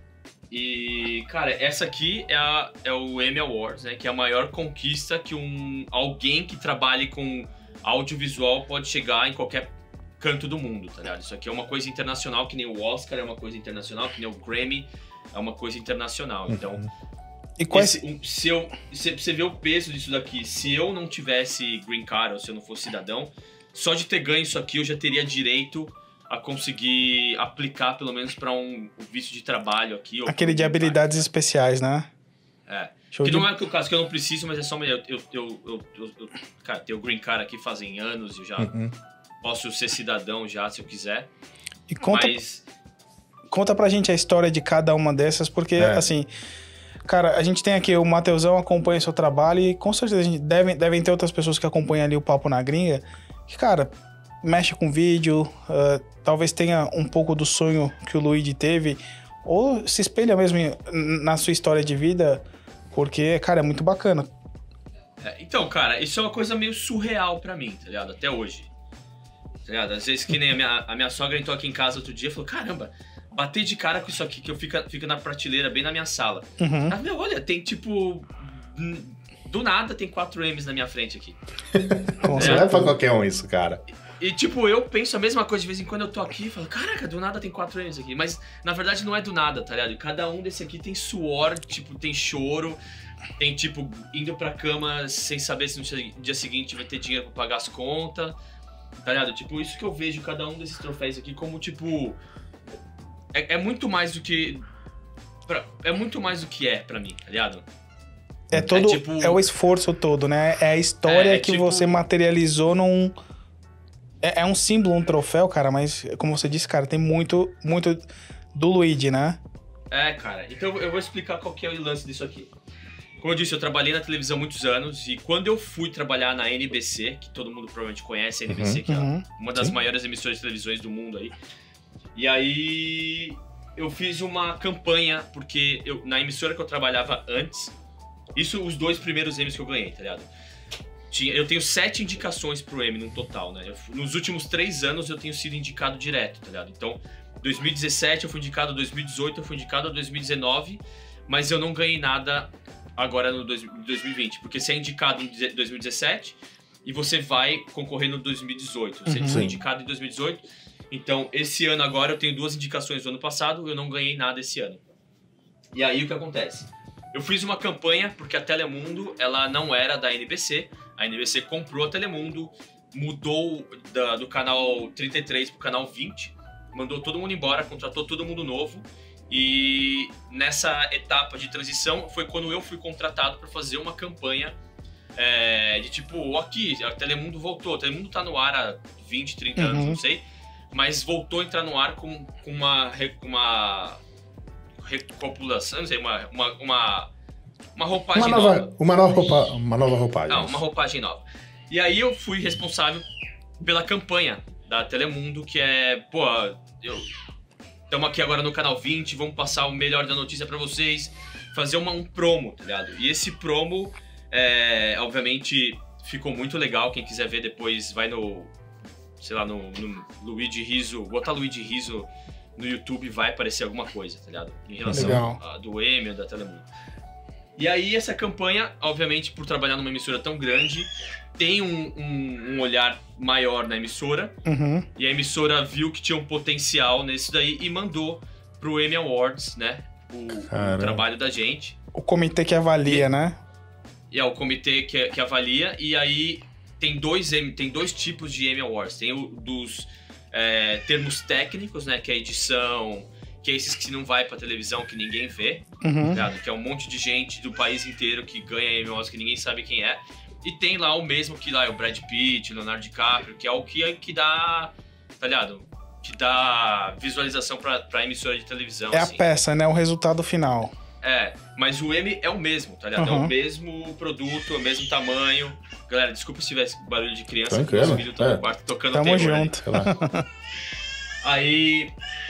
E, cara, essa aqui é o Emmy Awards, né? Que é a maior conquista que alguém que trabalhe com audiovisual pode chegar em qualquer canto do mundo, tá ligado? Isso aqui é uma coisa internacional, que nem o Oscar é uma coisa internacional, que nem o Grammy é uma coisa internacional. Então, e quais... você vê o peso disso daqui. Se eu não tivesse green card, ou se eu não fosse cidadão, só de ter ganho isso aqui eu já teria direito a conseguir aplicar pelo menos para um visto de trabalho aqui. Aquele de habilidades especiais, né? Que não é o caso, que eu não preciso, mas é só... Cara, tenho o green card aqui fazem anos, eu já posso ser cidadão já, se eu quiser. E conta pra gente a história de cada uma dessas, porque, assim... Cara, a gente tem aqui o Mateusão, acompanha seu trabalho, e com certeza devem ter outras pessoas que acompanham ali o Papo na Gringa, que, cara... mexe com vídeo, talvez tenha um pouco do sonho que o Luigi teve, ou se espelha mesmo na sua história de vida, porque, cara, é muito bacana. Então, cara, isso é uma coisa meio surreal pra mim, tá ligado? Até hoje. Tá ligado? Às vezes que nem a minha sogra entrou aqui em casa outro dia e falou, caramba, bater de cara com isso aqui, que eu fico na prateleira, bem na minha sala. Ela falou, olha, tem tipo... Do nada tem 4 M's na minha frente aqui. Não é pra qualquer um isso, cara. E, tipo, eu penso a mesma coisa de vez em quando eu tô aqui e falo, caraca, do nada tem 4 M's aqui. Mas, na verdade, não é do nada, tá ligado? Cada um desse aqui tem suor, tipo, tem choro, tem, tipo, indo pra cama sem saber se no dia seguinte vai ter dinheiro pra pagar as contas, tá ligado? Tipo, isso que eu vejo cada um desses troféus aqui como, tipo... É muito mais do que... É muito mais do que é pra mim, tá ligado? É o esforço todo, né? É a história que tipo... você materializou num... É um símbolo, um troféu, cara, mas como você disse, cara, tem muito do Luigi, né? Cara, então eu vou explicar qual que é o lance disso aqui. Como eu disse, eu trabalhei na televisão há muitos anos e quando eu fui trabalhar na NBC, que todo mundo provavelmente conhece a NBC, que é uma das maiores emissoras de televisões do mundo aí. E aí eu fiz uma campanha, porque na emissora que eu trabalhava antes, isso os 2 primeiros Emmys que eu ganhei, tá ligado? Eu tenho 7 indicações pro Emmy no total, né? Nos últimos 3 anos eu tenho sido indicado direto, tá ligado? Então, 2017 eu fui indicado, 2018 eu fui indicado, 2019, mas eu não ganhei nada agora no 2020, porque você é indicado em 2017 e você vai concorrer no 2018. Você foi indicado em 2018, então esse ano agora eu tenho 2 indicações do ano passado, eu não ganhei nada esse ano. E aí o que acontece? Eu fiz uma campanha porque a Telemundo, ela não era da NBC, a NBC comprou a Telemundo, mudou do canal 33 pro canal 20, mandou todo mundo embora, contratou todo mundo novo. E nessa etapa de transição foi quando eu fui contratado para fazer uma campanha de tipo, aqui, a Telemundo voltou. A Telemundo tá no ar há 20, 30 anos, não sei, mas voltou a entrar no ar com uma recopulação, não sei, uma roupagem nova. Uma nova roupagem. Não, uma roupagem nova. E aí eu fui responsável pela campanha da Telemundo, que é, estamos aqui agora no canal 20, vamos passar o melhor da notícia pra vocês, fazer um promo, tá ligado? E esse promo, obviamente, ficou muito legal. Quem quiser ver depois, vai no Luigi Rizzo, botar Luigi Rizzo no YouTube, vai aparecer alguma coisa, tá ligado? Em relação do Emmy ou da Telemundo. E aí essa campanha, obviamente, por trabalhar numa emissora tão grande, tem um olhar maior na emissora, e a emissora viu que tinha um potencial nisso daí e mandou pro Emmy Awards, né, o trabalho da gente. O comitê que avalia, né? O comitê que avalia, e aí tem dois tipos de Emmy Awards. Tem o dos termos técnicos, né, que é a edição, que é esses que não vai pra televisão, que ninguém vê, tá, que é um monte de gente do país inteiro que ganha Emmy Awards que ninguém sabe quem é. E tem lá o mesmo que lá é o Brad Pitt, o Leonardo DiCaprio, que é o que dá, tá ligado? Que dá visualização pra emissora de televisão. É assim. A peça, né? O resultado final. Mas o Emmy é o mesmo, tá ligado? É o mesmo produto, é o mesmo tamanho. Galera, desculpa se tivesse barulho de criança, porque os filhos estão no quarto tocando Tamo junto. Aí...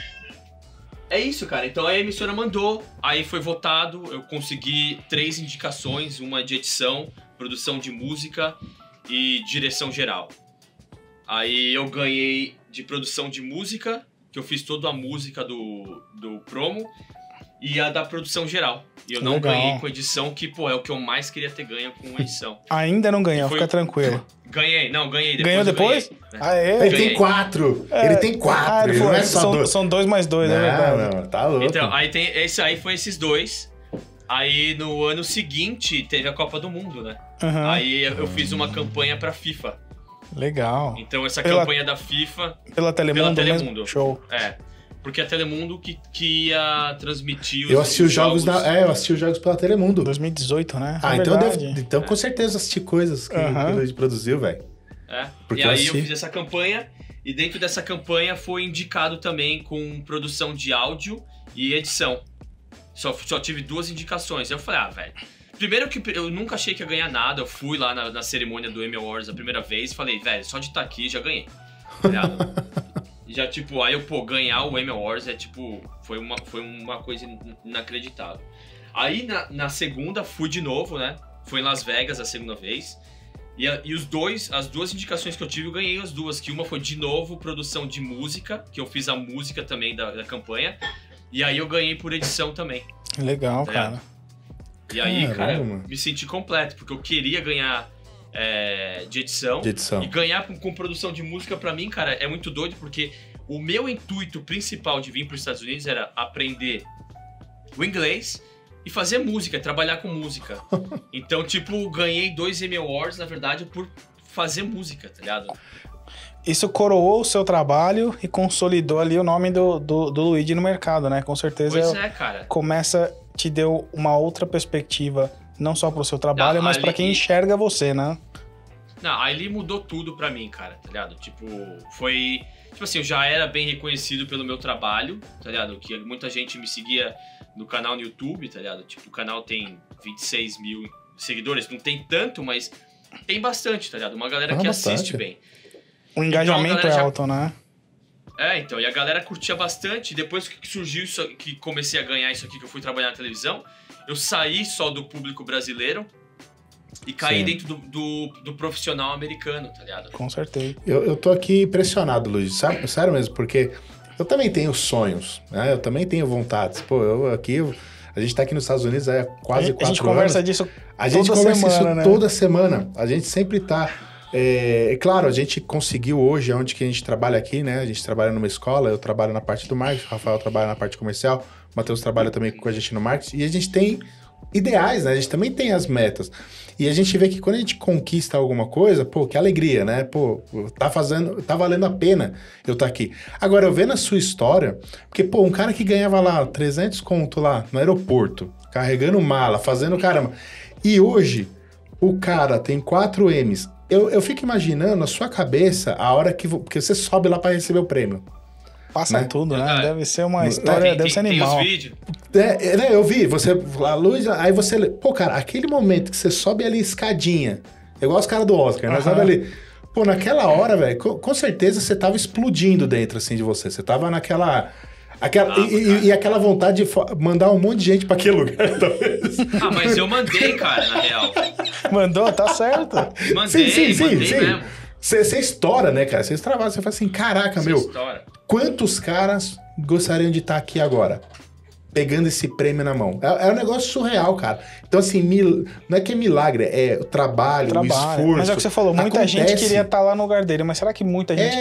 É isso, cara. Então a emissora mandou, aí foi votado, eu consegui 3 indicações, uma de edição, produção de música e direção geral. Aí eu ganhei de produção de música, que eu fiz toda a música do promo, e a da produção geral. E eu não ganhei com edição, que, é o que eu mais queria ter ganho com edição. Ainda não ganhou, fica tranquilo. Ganhei. Ganhou depois? Ele tem 4. Ele tem 4. Não é só 2. São 2 mais 2, é verdade. Não, tá louco. Então, aí foi esses 2. Aí no ano seguinte teve a Copa do Mundo, né? Aí eu fiz uma campanha pra FIFA. Legal. Então essa campanha da FIFA... Pela Telemundo mesmo? Show. Porque a Telemundo que ia transmitir eu assisti os jogos eu assisti os jogos pela Telemundo. 2018, né? Então com certeza assisti coisas que ele produziu, velho. E aí eu fiz essa campanha, e dentro dessa campanha foi indicado também com produção de áudio e edição. Só tive 2 indicações. Eu falei, velho... Primeiro que eu nunca achei que ia ganhar nada, eu fui lá na cerimônia do Emmy Awards a primeira vez e falei, velho, só de estar aqui já ganhei. Já, tipo, aí ganhar o Emmy Awards foi uma coisa inacreditável. Aí na segunda fui de novo, né? Foi em Las Vegas a segunda vez. E as 2 indicações que eu tive, eu ganhei as 2. Que uma foi de novo produção de música, que eu fiz a música também da campanha. E aí eu ganhei por edição também. Legal, cara. E aí, cara, eu me senti completo, porque eu queria ganhar de edição. E ganhar com produção de música, pra mim, cara, é muito doido, porque o meu intuito principal de vir pros Estados Unidos era aprender o inglês e fazer música, trabalhar com música. Então, ganhei 2 Emmy Awards, na verdade, por fazer música, tá ligado? Isso coroou o seu trabalho e consolidou ali o nome do Luigi no mercado, né? Com certeza. Pois cara. Te deu uma outra perspectiva, não só pro seu trabalho, mas pra quem enxerga você, né? Não, ali mudou tudo pra mim, cara, tá ligado? Foi... eu já era bem reconhecido pelo meu trabalho, tá ligado? Que muita gente me seguia no canal no YouTube, tá ligado? O canal tem 26 mil seguidores, não tem tanto, mas tem bastante, tá ligado? Uma galera que assiste bem. O engajamento é alto, né? Então, e a galera curtia bastante. Depois que surgiu isso, que comecei a ganhar isso aqui, que eu fui trabalhar na televisão, eu saí só do público brasileiro e cair dentro do profissional americano, tá ligado? Com certeza. Eu tô aqui impressionado, Luiz, sabe? Sério mesmo, porque eu também tenho sonhos, né? Eu também tenho vontades. Pô, a gente tá aqui nos Estados Unidos há quase 4 anos. A gente conversa disso A gente conversa isso toda semana. A gente sempre tá... claro, a gente conseguiu hoje, onde que a gente trabalha aqui, né? A gente trabalha numa escola, eu trabalho na parte do marketing, o Rafael trabalha na parte comercial, o Matheus trabalha também com a gente no marketing, e a gente tem ideais, né? A gente também tem as metas. E a gente vê que quando a gente conquista alguma coisa, pô, que alegria, né? Pô, tá valendo a pena eu estar aqui. Agora, eu vendo a sua história, porque, pô, um cara que ganhava lá 300 conto lá no aeroporto, carregando mala, fazendo caramba, e hoje o cara tem 4 M's. Eu fico imaginando na sua cabeça a hora porque você sobe lá para receber o prêmio. Passa né? tudo, né? Deve ser uma história, deve ser animal. Tem os vídeos. Eu vi, a luz, aí você... Pô, cara, aquele momento que você sobe ali escadinha, igual os caras do Oscar, né? Sobe ali... Pô, naquela hora, velho, com certeza você tava explodindo dentro, assim, de você. Você tava naquela... E aquela vontade de mandar um monte de gente pra aquele lugar, talvez. Mas eu mandei, cara, na real. Mandou, tá certo. Mandei mesmo. Você estoura, né, cara? Você extravasa, você fala assim, caraca, meu, estoura. Quantos caras gostariam de estar aqui agora? Pegando esse prêmio na mão. É um negócio surreal, cara. Então, assim, não é que é milagre, é o trabalho, o esforço. Mas é o que você falou, muita gente queria estar lá no lugar dele, mas será que muita gente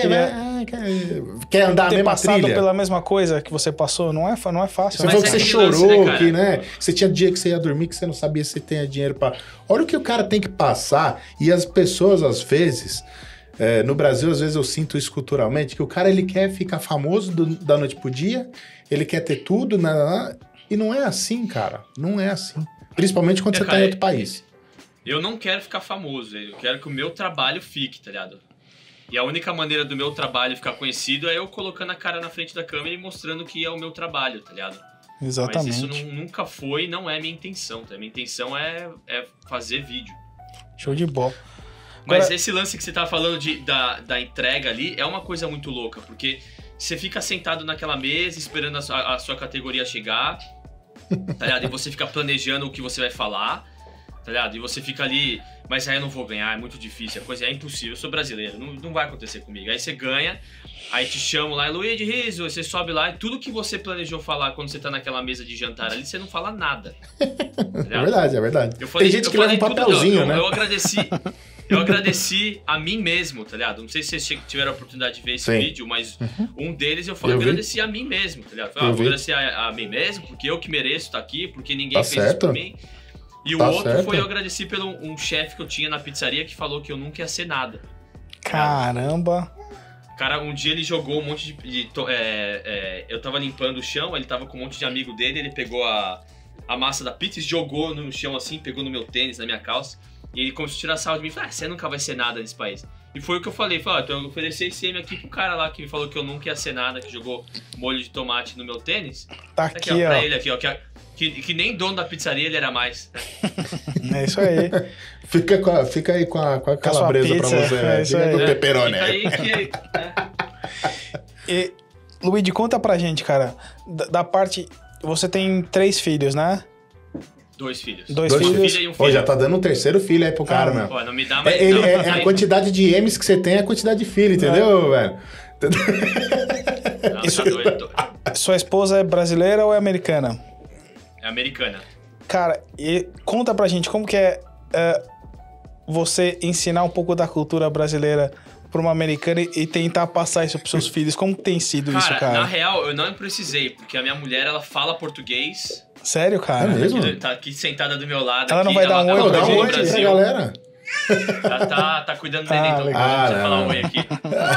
quer andar a mesma passado trilha? Pela mesma coisa que você passou? Não é fácil. Você falou que você chorou, que, né? Você tinha dia que você ia dormir que você não sabia se tinha dinheiro pra... Olha o que o cara tem que passar, e as pessoas, às vezes... no Brasil, às vezes eu sinto isso culturalmente, que o cara ele quer ficar famoso da noite pro dia, ele quer ter tudo, e não é assim, cara. Não é assim. Principalmente quando você tá em outro país. Eu não quero ficar famoso, eu quero que o meu trabalho fique, tá ligado? E a única maneira do meu trabalho ficar conhecido é eu colocando a cara na frente da câmera e mostrando que é o meu trabalho, tá ligado? Exatamente. Mas isso nunca foi e não é minha intenção, tá? Minha intenção é fazer vídeo. Show de bola. Mas esse lance que você tá falando da entrega ali é uma coisa muito louca, porque você fica sentado naquela mesa esperando a sua categoria chegar, tá ligado? E você fica planejando o que você vai falar, tá ligado? E você fica ali, mas aí eu não vou ganhar, é muito difícil, a coisa é impossível, eu sou brasileiro, não vai acontecer comigo. Aí você ganha, aí te chamam lá, Luigi Rizzo, você sobe lá e tudo que você planejou falar quando você tá naquela mesa de jantar ali, você não fala nada. Tá é verdade. Tem gente que leva um papelzinho, né? Eu agradeci a mim mesmo, tá ligado? Não sei se vocês tiveram a oportunidade de ver esse vídeo, mas um deles eu agradeci a mim mesmo, tá ligado? Eu agradeci a mim mesmo, porque eu que mereço estar aqui, porque ninguém fez isso por mim. E o outro foi eu agradeci pelo um chefe que eu tinha na pizzaria que falou que eu nunca ia ser nada. Caramba! Cara, um dia ele jogou um monte eu tava limpando o chão, ele tava com um monte de amigo dele, ele pegou a massa da pizza e jogou no chão assim, pegou no meu tênis, na minha calça. E ele começou a tirar sarro de mim e falou, você nunca vai ser nada nesse país. E foi o que eu falei, então eu ofereci esse M aqui pro cara lá que falou que eu nunca ia ser nada, que jogou molho de tomate no meu tênis. Tá aqui, ó. Pra ele aqui, ó, que nem dono da pizzaria ele era mais. Né? É isso aí. Fica aí com a calabresa pra você, né? Fica com o pepperoni. E, Luigi, conta pra gente, cara, da parte... Você tem 3 filhos, né? 2 filhos. Dois filhos e um filho. Pô, já tá dando um 3º filho aí pro cara, meu. Pô, não me dá mais... a quantidade de M's que você tem é a quantidade de filho, entendeu, velho? Não, Sua esposa é brasileira ou é americana? É americana. Cara, conta pra gente como que é você ensinar um pouco da cultura brasileira pra uma americana e tentar passar isso pros seus filhos. Como tem sido isso, cara? Na real, eu não precisei, porque a minha mulher, ela fala português. Sério, cara? É mesmo? Tá aqui sentada do meu lado. Ela aqui, não vai dar um oi pra gente? Essa galera. Ela tá cuidando do neném, então legal. deixa eu falar um oi aqui.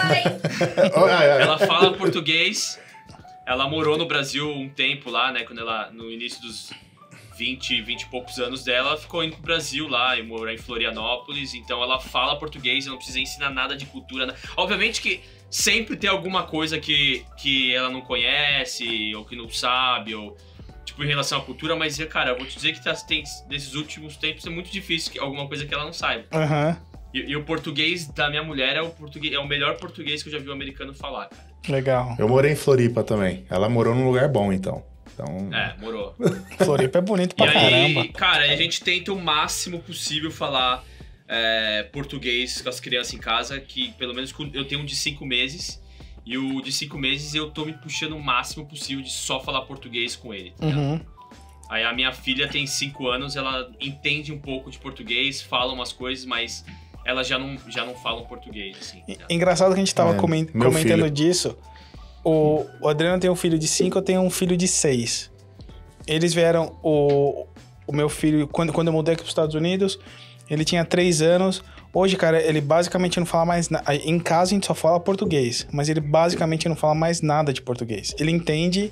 Ela fala português. Ela morou no Brasil um tempo lá, né? Quando ela, no início dos 20 e poucos anos dela, ela ficou indo pro Brasil lá e morar em Florianópolis. Então ela fala português, eu não precisa ensinar nada de cultura. Obviamente que sempre tem alguma coisa que ela não conhece, ou que não sabe, ou tipo, em relação à cultura, mas, cara, eu vou te dizer que nesses últimos tempos é muito difícil alguma coisa que ela não saiba. E o português da minha mulher é o melhor português que eu já vi um americano falar, cara. Legal. Eu morei em Floripa também. Ela morou num lugar bom, então. Então... morou. Floripa é bonito pra caramba. Aí, cara, a gente tenta o máximo possível falar português com as crianças em casa, que pelo menos eu tenho um de 5 meses, e o de 5 meses eu tô me puxando o máximo possível de só falar português com ele, tá ligado? Aí a minha filha tem 5 anos, ela entende um pouco de português, fala umas coisas, mas elas já não falam português, assim. Engraçado que a gente tava comentando disso. O Adriano tem um filho de 5, eu tenho um filho de 6. Eles vieram... O meu filho, quando eu mudei aqui pros Estados Unidos, ele tinha 3 anos. Hoje, cara, ele basicamente não fala mais nada. Em casa a gente só fala português, mas ele basicamente não fala mais nada de português. Ele entende,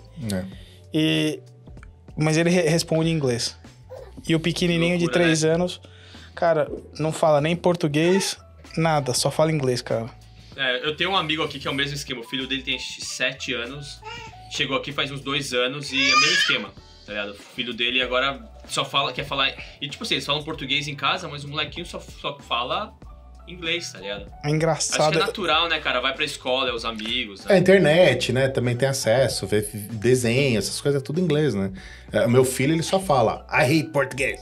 mas ele responde em inglês. E o pequenininho de 3 anos, cara, não fala nem português, nada, só fala inglês, cara. Eu tenho um amigo aqui que é o mesmo esquema. O filho dele tem 7 anos, chegou aqui faz uns 2 anos e é o mesmo esquema, tá ligado? O filho dele agora quer falar... E tipo assim, eles falam português em casa, mas o molequinho só fala inglês, tá ligado? É engraçado. Acho que é natural, né, cara? Vai pra escola, é os amigos. Né? A internet, né? Também tem acesso, vê desenho, essas coisas, é tudo em inglês, né? O meu filho, ele só fala, I hate português.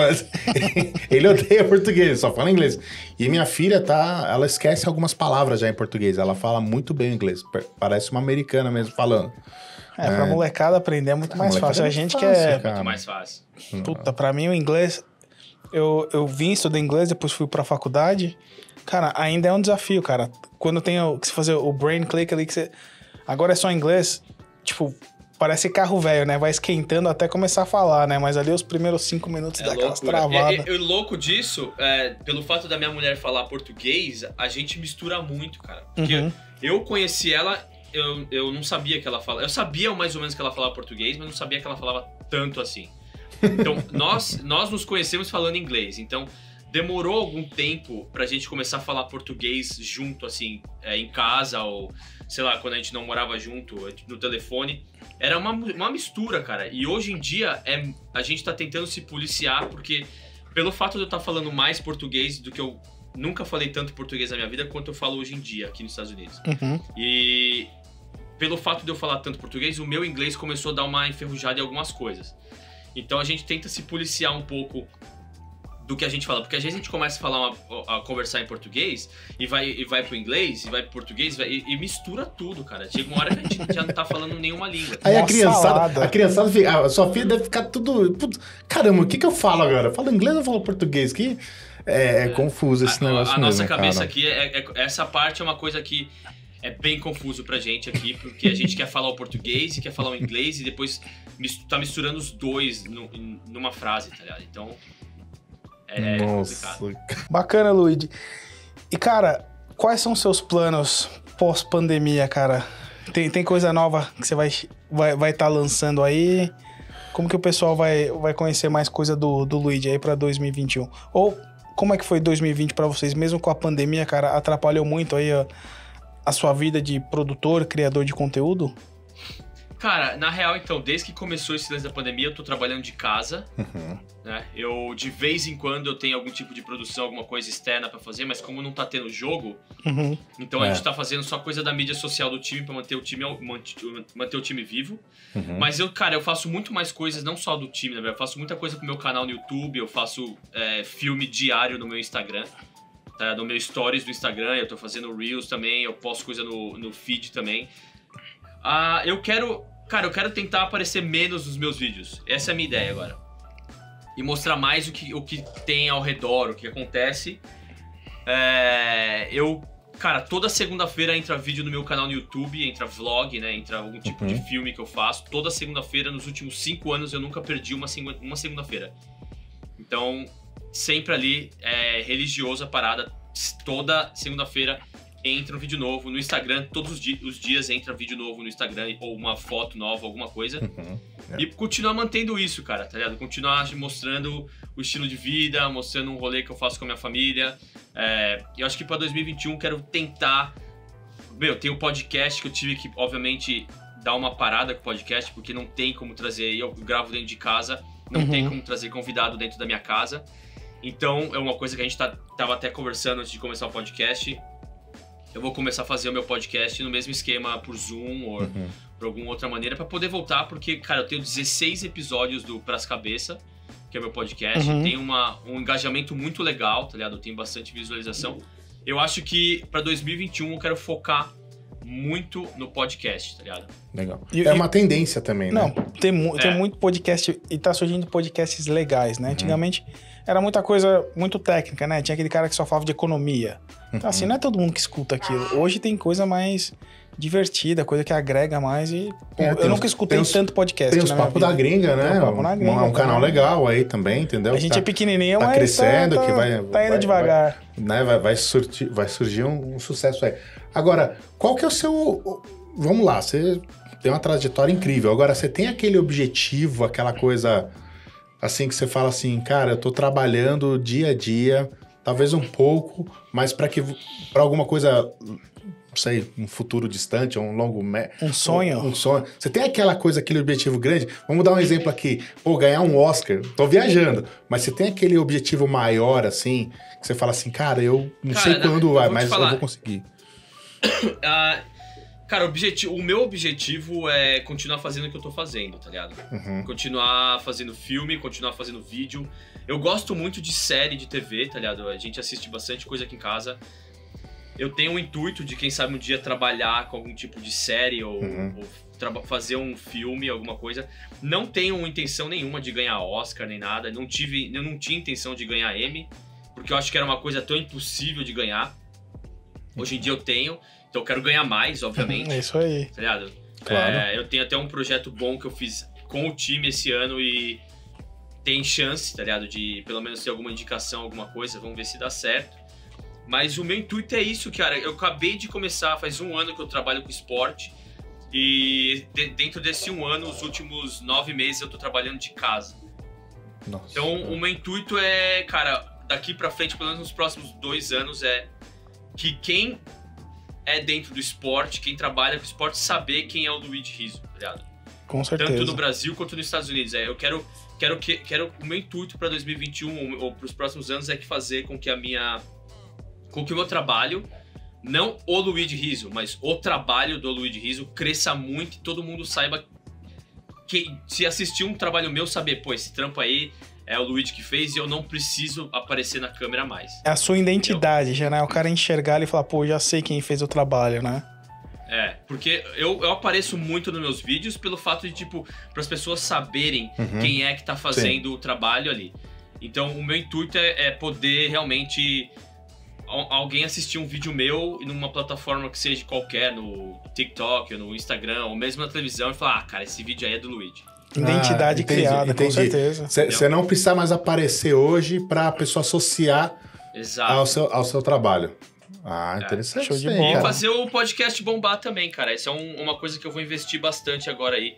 Ele odeia português, só fala inglês. E minha filha, ela esquece algumas palavras já em português. Ela fala muito bem inglês. Parece uma americana mesmo falando. Pra molecada aprender é muito mais fácil. A gente que é... Muito mais fácil. Puta, pra mim o inglês... Eu vim estudar inglês, depois fui pra faculdade. Cara, ainda é um desafio, cara. Quando tem que fazer o brain click ali, que você... Agora é só inglês, tipo, parece carro velho, né? Vai esquentando até começar a falar, né? Mas ali os primeiros 5 minutos dá aquelas travadas. O louco disso, pelo fato da minha mulher falar português, a gente mistura muito, cara. Porque eu conheci ela, eu não sabia que ela falava... Eu sabia mais ou menos que ela falava português, mas não sabia que ela falava tanto assim. Então, nós nos conhecemos falando inglês. Então, demorou algum tempo pra gente começar a falar português junto, assim, em casa ou, sei lá, quando a gente não morava junto, no telefone. Era uma mistura, cara. E hoje em dia, a gente tá tentando se policiar, porque pelo fato de eu estar falando mais português do que eu nunca falei tanto português na minha vida quanto eu falo hoje em dia aqui nos Estados Unidos. E pelo fato de eu falar tanto português, o meu inglês começou a dar uma enferrujada em algumas coisas. Então a gente tenta se policiar um pouco do que a gente fala, porque às vezes a gente começa a conversar em português e vai pro inglês, e vai pro português e mistura tudo, cara. Chega uma hora que a gente já não tá falando nenhuma língua. Aí a criançada fica, a sua filha deve ficar tudo... Caramba, o que eu falo agora? Eu falo inglês ou eu falo português? Que é confuso esse negócio mesmo, nossa cabeça cara. Aqui, essa parte é uma coisa que é bem confuso pra gente aqui, porque a gente quer falar o português e quer falar o inglês e depois tá misturando os dois numa frase, tá ligado? Então, complicado. Bacana, Luigi. E, cara, quais são os seus planos pós-pandemia, cara? Tem coisa nova que você vai tá lançando aí? Como que o pessoal vai conhecer mais coisa do Luigi aí pra 2021? Ou como é que foi 2020 pra vocês? Mesmo com a pandemia, cara, atrapalhou muito aí a sua vida de produtor, criador de conteúdo? Cara, na real, então, desde que começou esse lance da pandemia, eu tô trabalhando de casa, né? Eu, de vez em quando, eu tenho algum tipo de produção, alguma coisa externa pra fazer, mas como não tá tendo jogo, então a gente tá fazendo só coisa da mídia social do time pra manter o time vivo. Mas eu faço muito mais coisas, não só do time, né? Eu faço muita coisa pro meu canal no YouTube, eu faço filme diário no meu Instagram. Tá, no meu stories do Instagram, eu tô fazendo Reels também, eu posto coisa no feed também. Eu quero tentar aparecer menos nos meus vídeos. Essa é a minha ideia agora. E mostrar mais o que tem ao redor, o que acontece. Toda segunda-feira entra vídeo no meu canal no YouTube, entra vlog, né? Entra algum tipo de filme que eu faço. Toda segunda-feira, nos últimos 5 anos, eu nunca perdi uma segunda-feira. Então, sempre ali, religioso a parada. Toda segunda-feira entra um vídeo novo no Instagram. Todos os dias entra vídeo novo no Instagram, ou uma foto nova, alguma coisa. E continuar mantendo isso, cara, tá ligado? Continuar mostrando o estilo de vida, mostrando um rolê que eu faço com a minha família. Eu acho que pra 2021 quero tentar... tem o podcast que eu tive que, obviamente, dar uma parada com o podcast, porque não tem como trazer... Eu gravo dentro de casa, não tem como trazer convidado dentro da minha casa. Então, é uma coisa que a gente tava até conversando antes de começar o podcast. Eu vou começar a fazer o meu podcast no mesmo esquema por Zoom ou por alguma outra maneira, pra poder voltar, porque, cara, eu tenho 16 episódios do Pras Cabeça, que é meu podcast, tem um engajamento muito legal, tá ligado? Tem bastante visualização. Eu acho que pra 2021 eu quero focar muito no podcast, tá ligado? Legal. É uma tendência também, né? Não, tem muito podcast, e tá surgindo podcasts legais, né? Antigamente era muita coisa muito técnica, né? Tinha aquele cara que só falava de economia. Então, assim, não é todo mundo que escuta aquilo. Hoje tem coisa mais divertida, coisa que agrega mais e... eu nunca escutei tanto podcast. Tem os Papo da Gringa, né? Papo na Gringa, um canal legal aí também, entendeu? A gente é pequenininho, tá mas crescendo, que tá indo devagar. Vai surgir um sucesso aí. Agora, qual que é o seu... Vamos lá, você tem uma trajetória incrível. Agora, você tem aquele objetivo, aquela coisa assim que você fala assim, cara, eu tô trabalhando dia a dia, talvez um pouco, mas para alguma coisa... não sei, um futuro distante, um longo... Um sonho. Um sonho. Você tem aquela coisa, aquele objetivo grande? Vamos dar um exemplo aqui. Pô, ganhar um Oscar. Tô viajando. Mas você tem aquele objetivo maior, assim, que você fala assim, cara, eu não sei quando vai, mas eu vou conseguir. Cara, o meu objetivo é continuar fazendo o que eu tô fazendo, tá ligado? Continuar fazendo filme, continuar fazendo vídeo. Eu gosto muito de série de TV, tá ligado? A gente assiste bastante coisa aqui em casa. Eu tenho um intuito de, quem sabe, um dia trabalhar com algum tipo de série ou fazer um filme, alguma coisa. Não tenho intenção nenhuma de ganhar Oscar nem nada. Eu não tinha intenção de ganhar Emmy, porque eu acho que era uma coisa tão impossível de ganhar. Hoje em dia eu tenho, então eu quero ganhar mais, obviamente. É isso aí. Tá ligado? Claro. Eu tenho até um projeto bom que eu fiz com o time esse ano e tem chance, tá ligado? De pelo menos ter alguma indicação, alguma coisa. Vamos ver se dá certo. Mas o meu intuito é isso, cara. Eu acabei de começar, faz 1 ano que eu trabalho com esporte. E dentro desse 1 ano, os últimos 9 meses eu tô trabalhando de casa. Nossa. Então o meu intuito é, cara, daqui pra frente, pelo menos nos próximos 2 anos, é que quem é dentro do esporte, quem trabalha com esporte, saber quem é o Luigi Rizzo, tá ligado? Com certeza. Tanto no Brasil quanto nos Estados Unidos. Eu quero o meu intuito pra 2021 ou pros próximos anos é que fazer com que o meu trabalho, não o Luigi Rizzo, mas o trabalho do Luigi Rizzo cresça muito e todo mundo saiba que, se assistir um trabalho meu, saber, pô, esse trampo aí é o Luigi que fez e eu não preciso aparecer na câmera mais. É a sua identidade, já, né? O cara enxergar e falar, pô, já sei quem fez o trabalho, né? Porque eu apareço muito nos meus vídeos pelo fato de, tipo, para as pessoas saberem quem é que tá fazendo o trabalho ali. Então, o meu intuito é poder realmente... alguém assistir um vídeo meu numa plataforma que seja qualquer, no TikTok, ou no Instagram, ou mesmo na televisão, e falar, cara, esse vídeo aí é do Luigi. Identidade criada, com certeza. Você não precisa mais aparecer hoje pra pessoa associar ao seu trabalho. Interessante. Show de bola. E fazer o podcast bombar também, cara. Isso é uma coisa que eu vou investir bastante agora aí.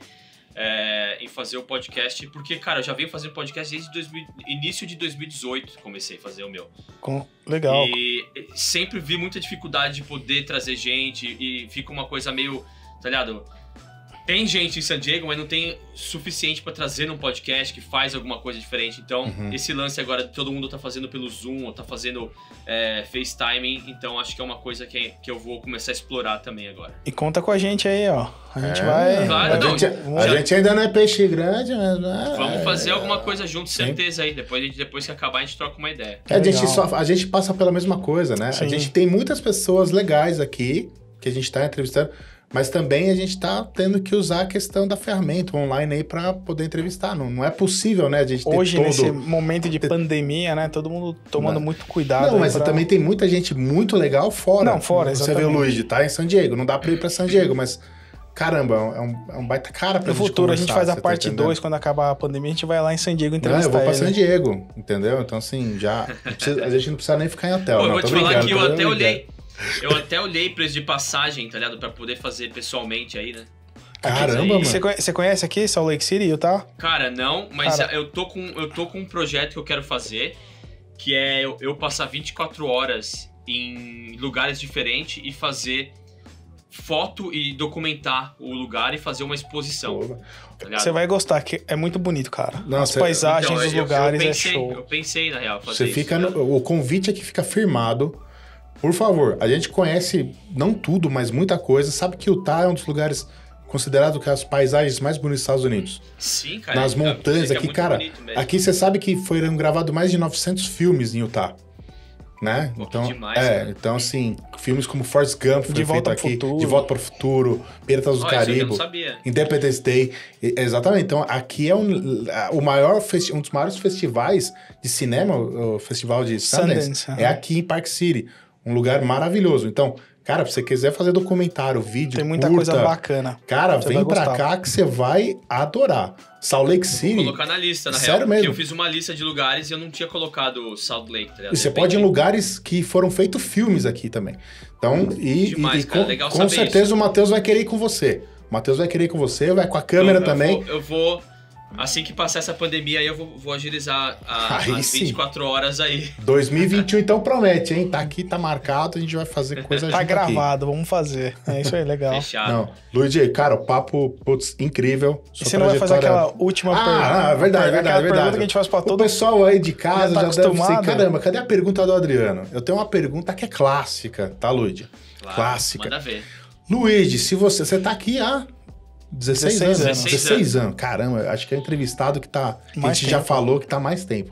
Em fazer o podcast, porque, cara, eu já venho fazendo podcast desde início de 2018, comecei a fazer o meu. Legal. E sempre vi muita dificuldade de poder trazer gente e fica uma coisa meio, tá ligado? Tem gente em San Diego, mas não tem suficiente pra trazer num podcast que faz alguma coisa diferente. Então, esse lance agora, todo mundo tá fazendo pelo Zoom, ou tá fazendo FaceTime, então acho que é uma coisa que eu vou começar a explorar também agora. E conta com a gente aí, ó. A gente vai... Claro, a gente ainda não é peixe grande, mas... Vamos fazer alguma coisa junto, certeza aí. Depois que acabar, a gente troca uma ideia. A gente passa pela mesma coisa, né? Sim. A gente tem muitas pessoas legais aqui, que a gente tá entrevistando, mas também a gente tá tendo que usar a questão da ferramenta online aí pra poder entrevistar. Não é possível, né? A gente hoje, nesse momento de pandemia, né? Todo mundo tomando muito cuidado. Não, mas também tem muita gente muito legal fora. Não, fora, exatamente. Você vê o Luigi, tá em San Diego. Não dá pra ir pra San Diego, mas... Caramba, é um baita cara pra gente conversar. No futuro, a gente faz a parte 2, quando acabar a pandemia, a gente vai lá em San Diego entrevistar eu vou pra ele. San Diego, entendeu? Então, assim, a gente não precisa nem ficar em hotel. Eu vou te falar que eu até olhei preço de passagem, tá ligado? Pra poder fazer pessoalmente aí, né? Caramba, mano. Você conhece aqui Salt Lake City, Utah? Cara, não, mas eu tô com um projeto que eu quero fazer, que é eu passar 24 horas em lugares diferentes e fazer foto e documentar o lugar e fazer uma exposição. Tá, você vai gostar, que é muito bonito, cara. As paisagens, os lugares, é show. Eu pensei, na real, fazer isso. O convite aqui fica firmado. Por favor, a gente conhece, não tudo, mas muita coisa. Sabe que Utah é um dos lugares considerado que as paisagens mais bonitas dos Estados Unidos. Sim, cara. Nas montanhas aqui, cara. Aqui você sabe que foram gravados mais de 900 filmes em Utah. Né? Então, demais, cara. Então, assim, filmes como Forrest Gump foi feito aqui, De Volta para o Futuro, Piratas do Caribe, Independence Day. Exatamente. Então, aqui é o maior um dos maiores festivais de cinema, o Festival de Sundance, é aqui em Park City. Um lugar maravilhoso. Então, cara, se você quiser fazer documentário, vídeo, tem muita coisa bacana. Cara, vem pra cá que você vai adorar. Salt Lake City. Vou colocar na lista, na Sério real. mesmo? Porque eu fiz uma lista de lugares e eu não tinha colocado Salt Lake, tá ligado? E você pode ir em lugares que foram feitos filmes aqui também. Então, demais, cara, legal com certeza isso. O Matheus vai querer ir com você. O Matheus vai querer ir com você, vai com a câmera também. Eu vou... Assim que passar essa pandemia aí, eu vou agilizar as 24 horas aí. 2021 então promete, hein? Tá aqui, tá marcado, a gente vai fazer coisa Tá gravado, aqui. Vamos fazer. É isso aí, legal. Fechado. Não, Luigi, cara, o papo, putz, incrível. E você não vai fazer aquela última pergunta? Verdade. Pergunta que a gente faz pra todo o pessoal aí de casa já deve acostumado. Caramba, cadê a pergunta do Adriano? Eu tenho uma pergunta que é clássica, tá, Luigi? Claro, clássica. Manda ver. Luigi, se você tá aqui há 16 anos. 16 anos. Caramba, acho que é o entrevistado que tá... Mais a gente tempo. já falou que tá mais tempo.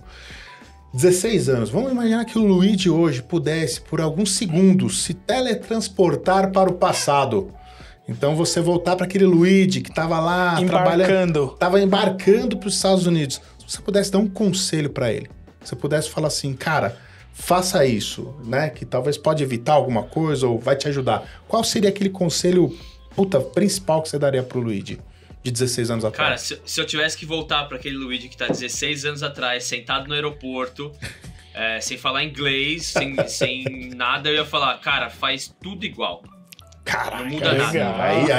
16 anos. Vamos imaginar que o Luigi hoje pudesse, por alguns segundos, se teletransportar para o passado. Então você voltar para aquele Luigi que tava lá trabalhando. Tava embarcando para os Estados Unidos. Se você pudesse dar um conselho para ele, se você pudesse falar assim, cara, faça isso, né? Que talvez pode evitar alguma coisa ou vai te ajudar. Qual seria aquele conselho principal que você daria pro Luigi de 16 anos atrás? Cara, se eu tivesse que voltar para aquele Luigi que tá 16 anos atrás, sentado no aeroporto, sem falar inglês, sem nada, eu ia falar, cara, faz tudo igual. Caraca, não muda nada.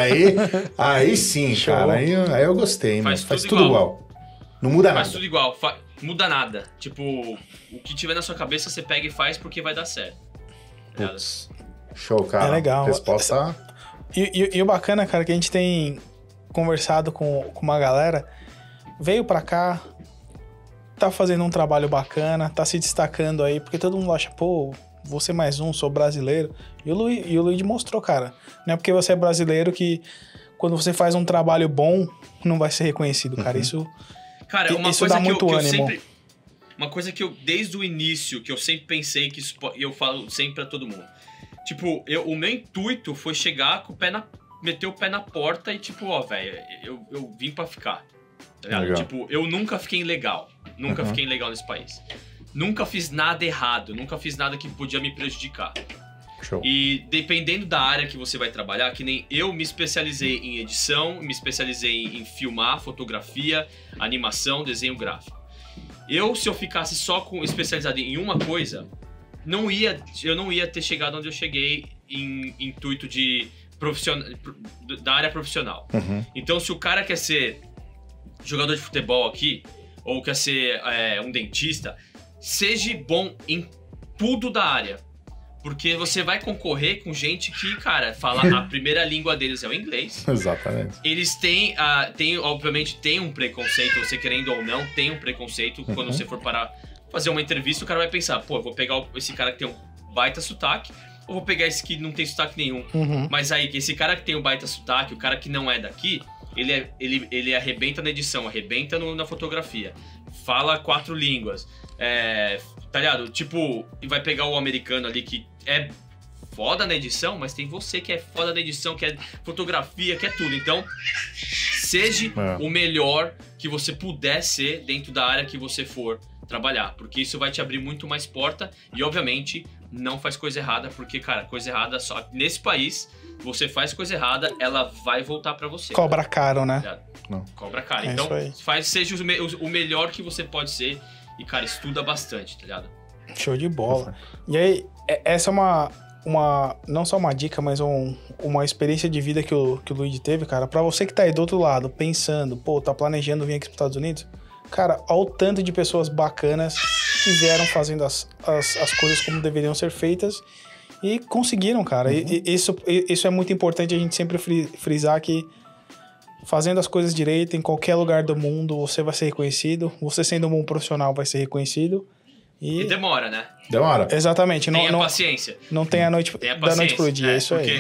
Aí sim, show. Cara, aí eu gostei, mano. Faz tudo igual. Não muda nada. Faz tudo igual, muda nada. Tipo, o que tiver na sua cabeça, você pega e faz porque vai dar certo. Putz, show, cara. É legal. Resposta... E o bacana, cara, que a gente tem conversado com uma galera, veio pra cá, tá fazendo um trabalho bacana, tá se destacando aí, porque todo mundo acha, pô, vou ser mais um, sou brasileiro. E o Luigi mostrou, cara, não é porque você é brasileiro que quando você faz um trabalho bom, não vai ser reconhecido, cara. Isso, cara, isso dá muito ânimo. Uma coisa que eu, desde o início, que eu sempre pensei, que eu falo sempre pra todo mundo. Tipo, o meu intuito foi chegar com meter o pé na porta e tipo, ó, velho, eu vim pra ficar. Tá ligado? Tipo, eu nunca fiquei legal. Nunca fiquei legal nesse país. Nunca fiz nada errado. Nunca fiz nada que podia me prejudicar. Show. E dependendo da área que você vai trabalhar, que nem eu me especializei em edição, me especializei em filmar, fotografia, animação, desenho gráfico. Se eu ficasse só especializado em uma coisa... eu não ia ter chegado onde eu cheguei em intuito da área profissional. Então, se o cara quer ser jogador de futebol aqui, ou quer ser um dentista, seja bom em tudo da área. Porque você vai concorrer com gente que, cara, fala a primeira língua deles é o inglês. Exatamente. Eles obviamente, tem um preconceito, você querendo ou não, tem um preconceito quando você for para... fazer uma entrevista, o cara vai pensar, pô, eu vou pegar esse cara que tem um baita sotaque, ou vou pegar esse que não tem sotaque nenhum. Mas aí, esse cara que tem um baita sotaque, o cara que não é daqui, ele arrebenta na edição, arrebenta na fotografia, fala 4 línguas, tá ligado? Tipo, e vai pegar o americano ali que é foda na edição, mas tem você que é foda na edição, que é fotografia, que é tudo. Então, seja o melhor que você puder ser dentro da área que você for trabalhar, porque isso vai te abrir muito mais porta e, obviamente, não faz coisa errada, porque, cara, coisa errada só nesse país, você faz coisa errada, ela vai voltar pra você. Cobra caro, né? Não. Cobra caro. Então, seja o melhor que você pode ser e, cara, estuda bastante, tá ligado? Show de bola. E aí, essa é uma não só uma dica, mas uma experiência de vida que o Luigi teve, cara, pra você que tá aí do outro lado, pensando, pô, tá planejando vir aqui pros Estados Unidos, cara, olha o tanto de pessoas bacanas que vieram fazendo as coisas como deveriam ser feitas e conseguiram, cara. E isso é muito importante a gente sempre frisar que fazendo as coisas direito, em qualquer lugar do mundo, você vai ser reconhecido. Você sendo um bom profissional vai ser reconhecido. E demora, né? Demora. Exatamente. Tenha paciência. Não tem a noite da noite pro dia, é isso porque, aí.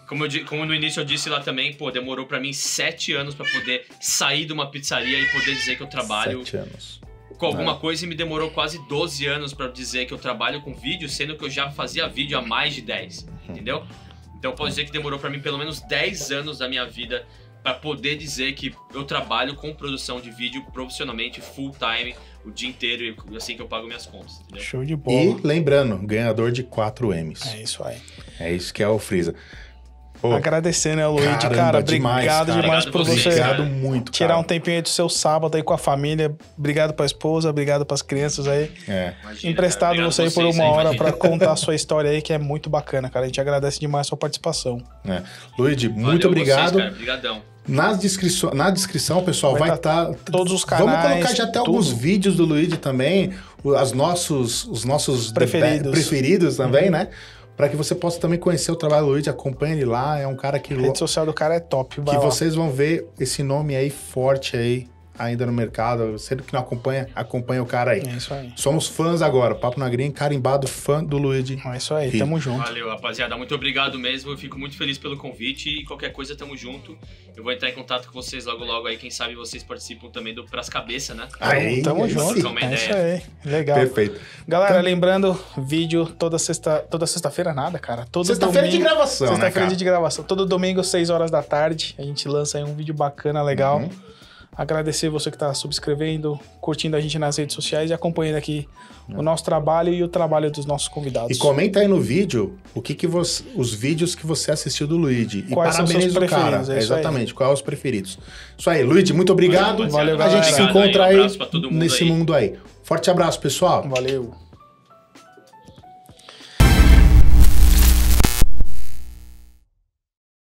Como no início eu disse lá também, pô, demorou pra mim 7 anos pra poder sair de uma pizzaria e poder dizer que eu trabalho 7 anos. com alguma coisa, e me demorou quase 12 anos pra dizer que eu trabalho com vídeo, sendo que eu já fazia vídeo há mais de 10, entendeu? Então eu posso dizer que demorou pra mim pelo menos 10 anos da minha vida pra poder dizer que eu trabalho com produção de vídeo profissionalmente, full time, o dia inteiro, e assim que eu pago minhas contas, entendeu? Show de bola. E lembrando, ganhador de 4 M's. É isso aí. É isso que é o Freeza. Pô, agradecendo, né, Luigi? Cara, obrigado demais por você obrigado muito, tirar um tempinho aí do seu sábado aí com a família. Obrigado pra esposa, obrigado pras crianças aí. Imagina, emprestado cara, você aí por uma hora pra contar a sua história aí, que é muito bacana, cara. A gente agradece demais a sua participação. Luigi, muito obrigado. Vocês, cara. Obrigadão. Na descrição, pessoal, vai estar todos os canais. Vamos colocar já até alguns vídeos do Luigi também, os nossos preferidos também, né? Para que você possa também conhecer o trabalho do Luigi, acompanhe ele lá, é um cara que... A rede social do cara é top, que vocês vão ver esse nome aí forte aí, ainda no mercado. Você que não acompanha o cara aí. É isso aí. Somos fãs agora, Papo na Gringa, carimbado, fã do Luigi. É isso aí, tamo junto. Valeu, rapaziada, muito obrado mesmo, eu fico muito feliz pelo convite e qualquer coisa tamo junto. Eu vou entrar em contato com vocês logo aí, quem sabe vocês participam também do Pras Cabeça, né? Aí, tamo junto, é isso aí, legal. Perfeito. Galera, então, lembrando, vídeo toda sexta-feira nada, cara. Sexta-feira de gravação, Sexta-feira de gravação, todo domingo, 6 horas da tarde, a gente lança aí um vídeo bacana, legal. Agradecer você que está subscrevendo, curtindo a gente nas redes sociais e acompanhando aqui o nosso trabalho e o trabalho dos nossos convidados. E comenta aí no vídeo os vídeos que você assistiu do Luigi. Quais e parabéns do cara. Exatamente, quais os preferidos. Isso aí, Luigi, muito obrigado. Valeu, a gente se encontra aí nesse mundo mundo aí. Forte abraço, pessoal. Valeu.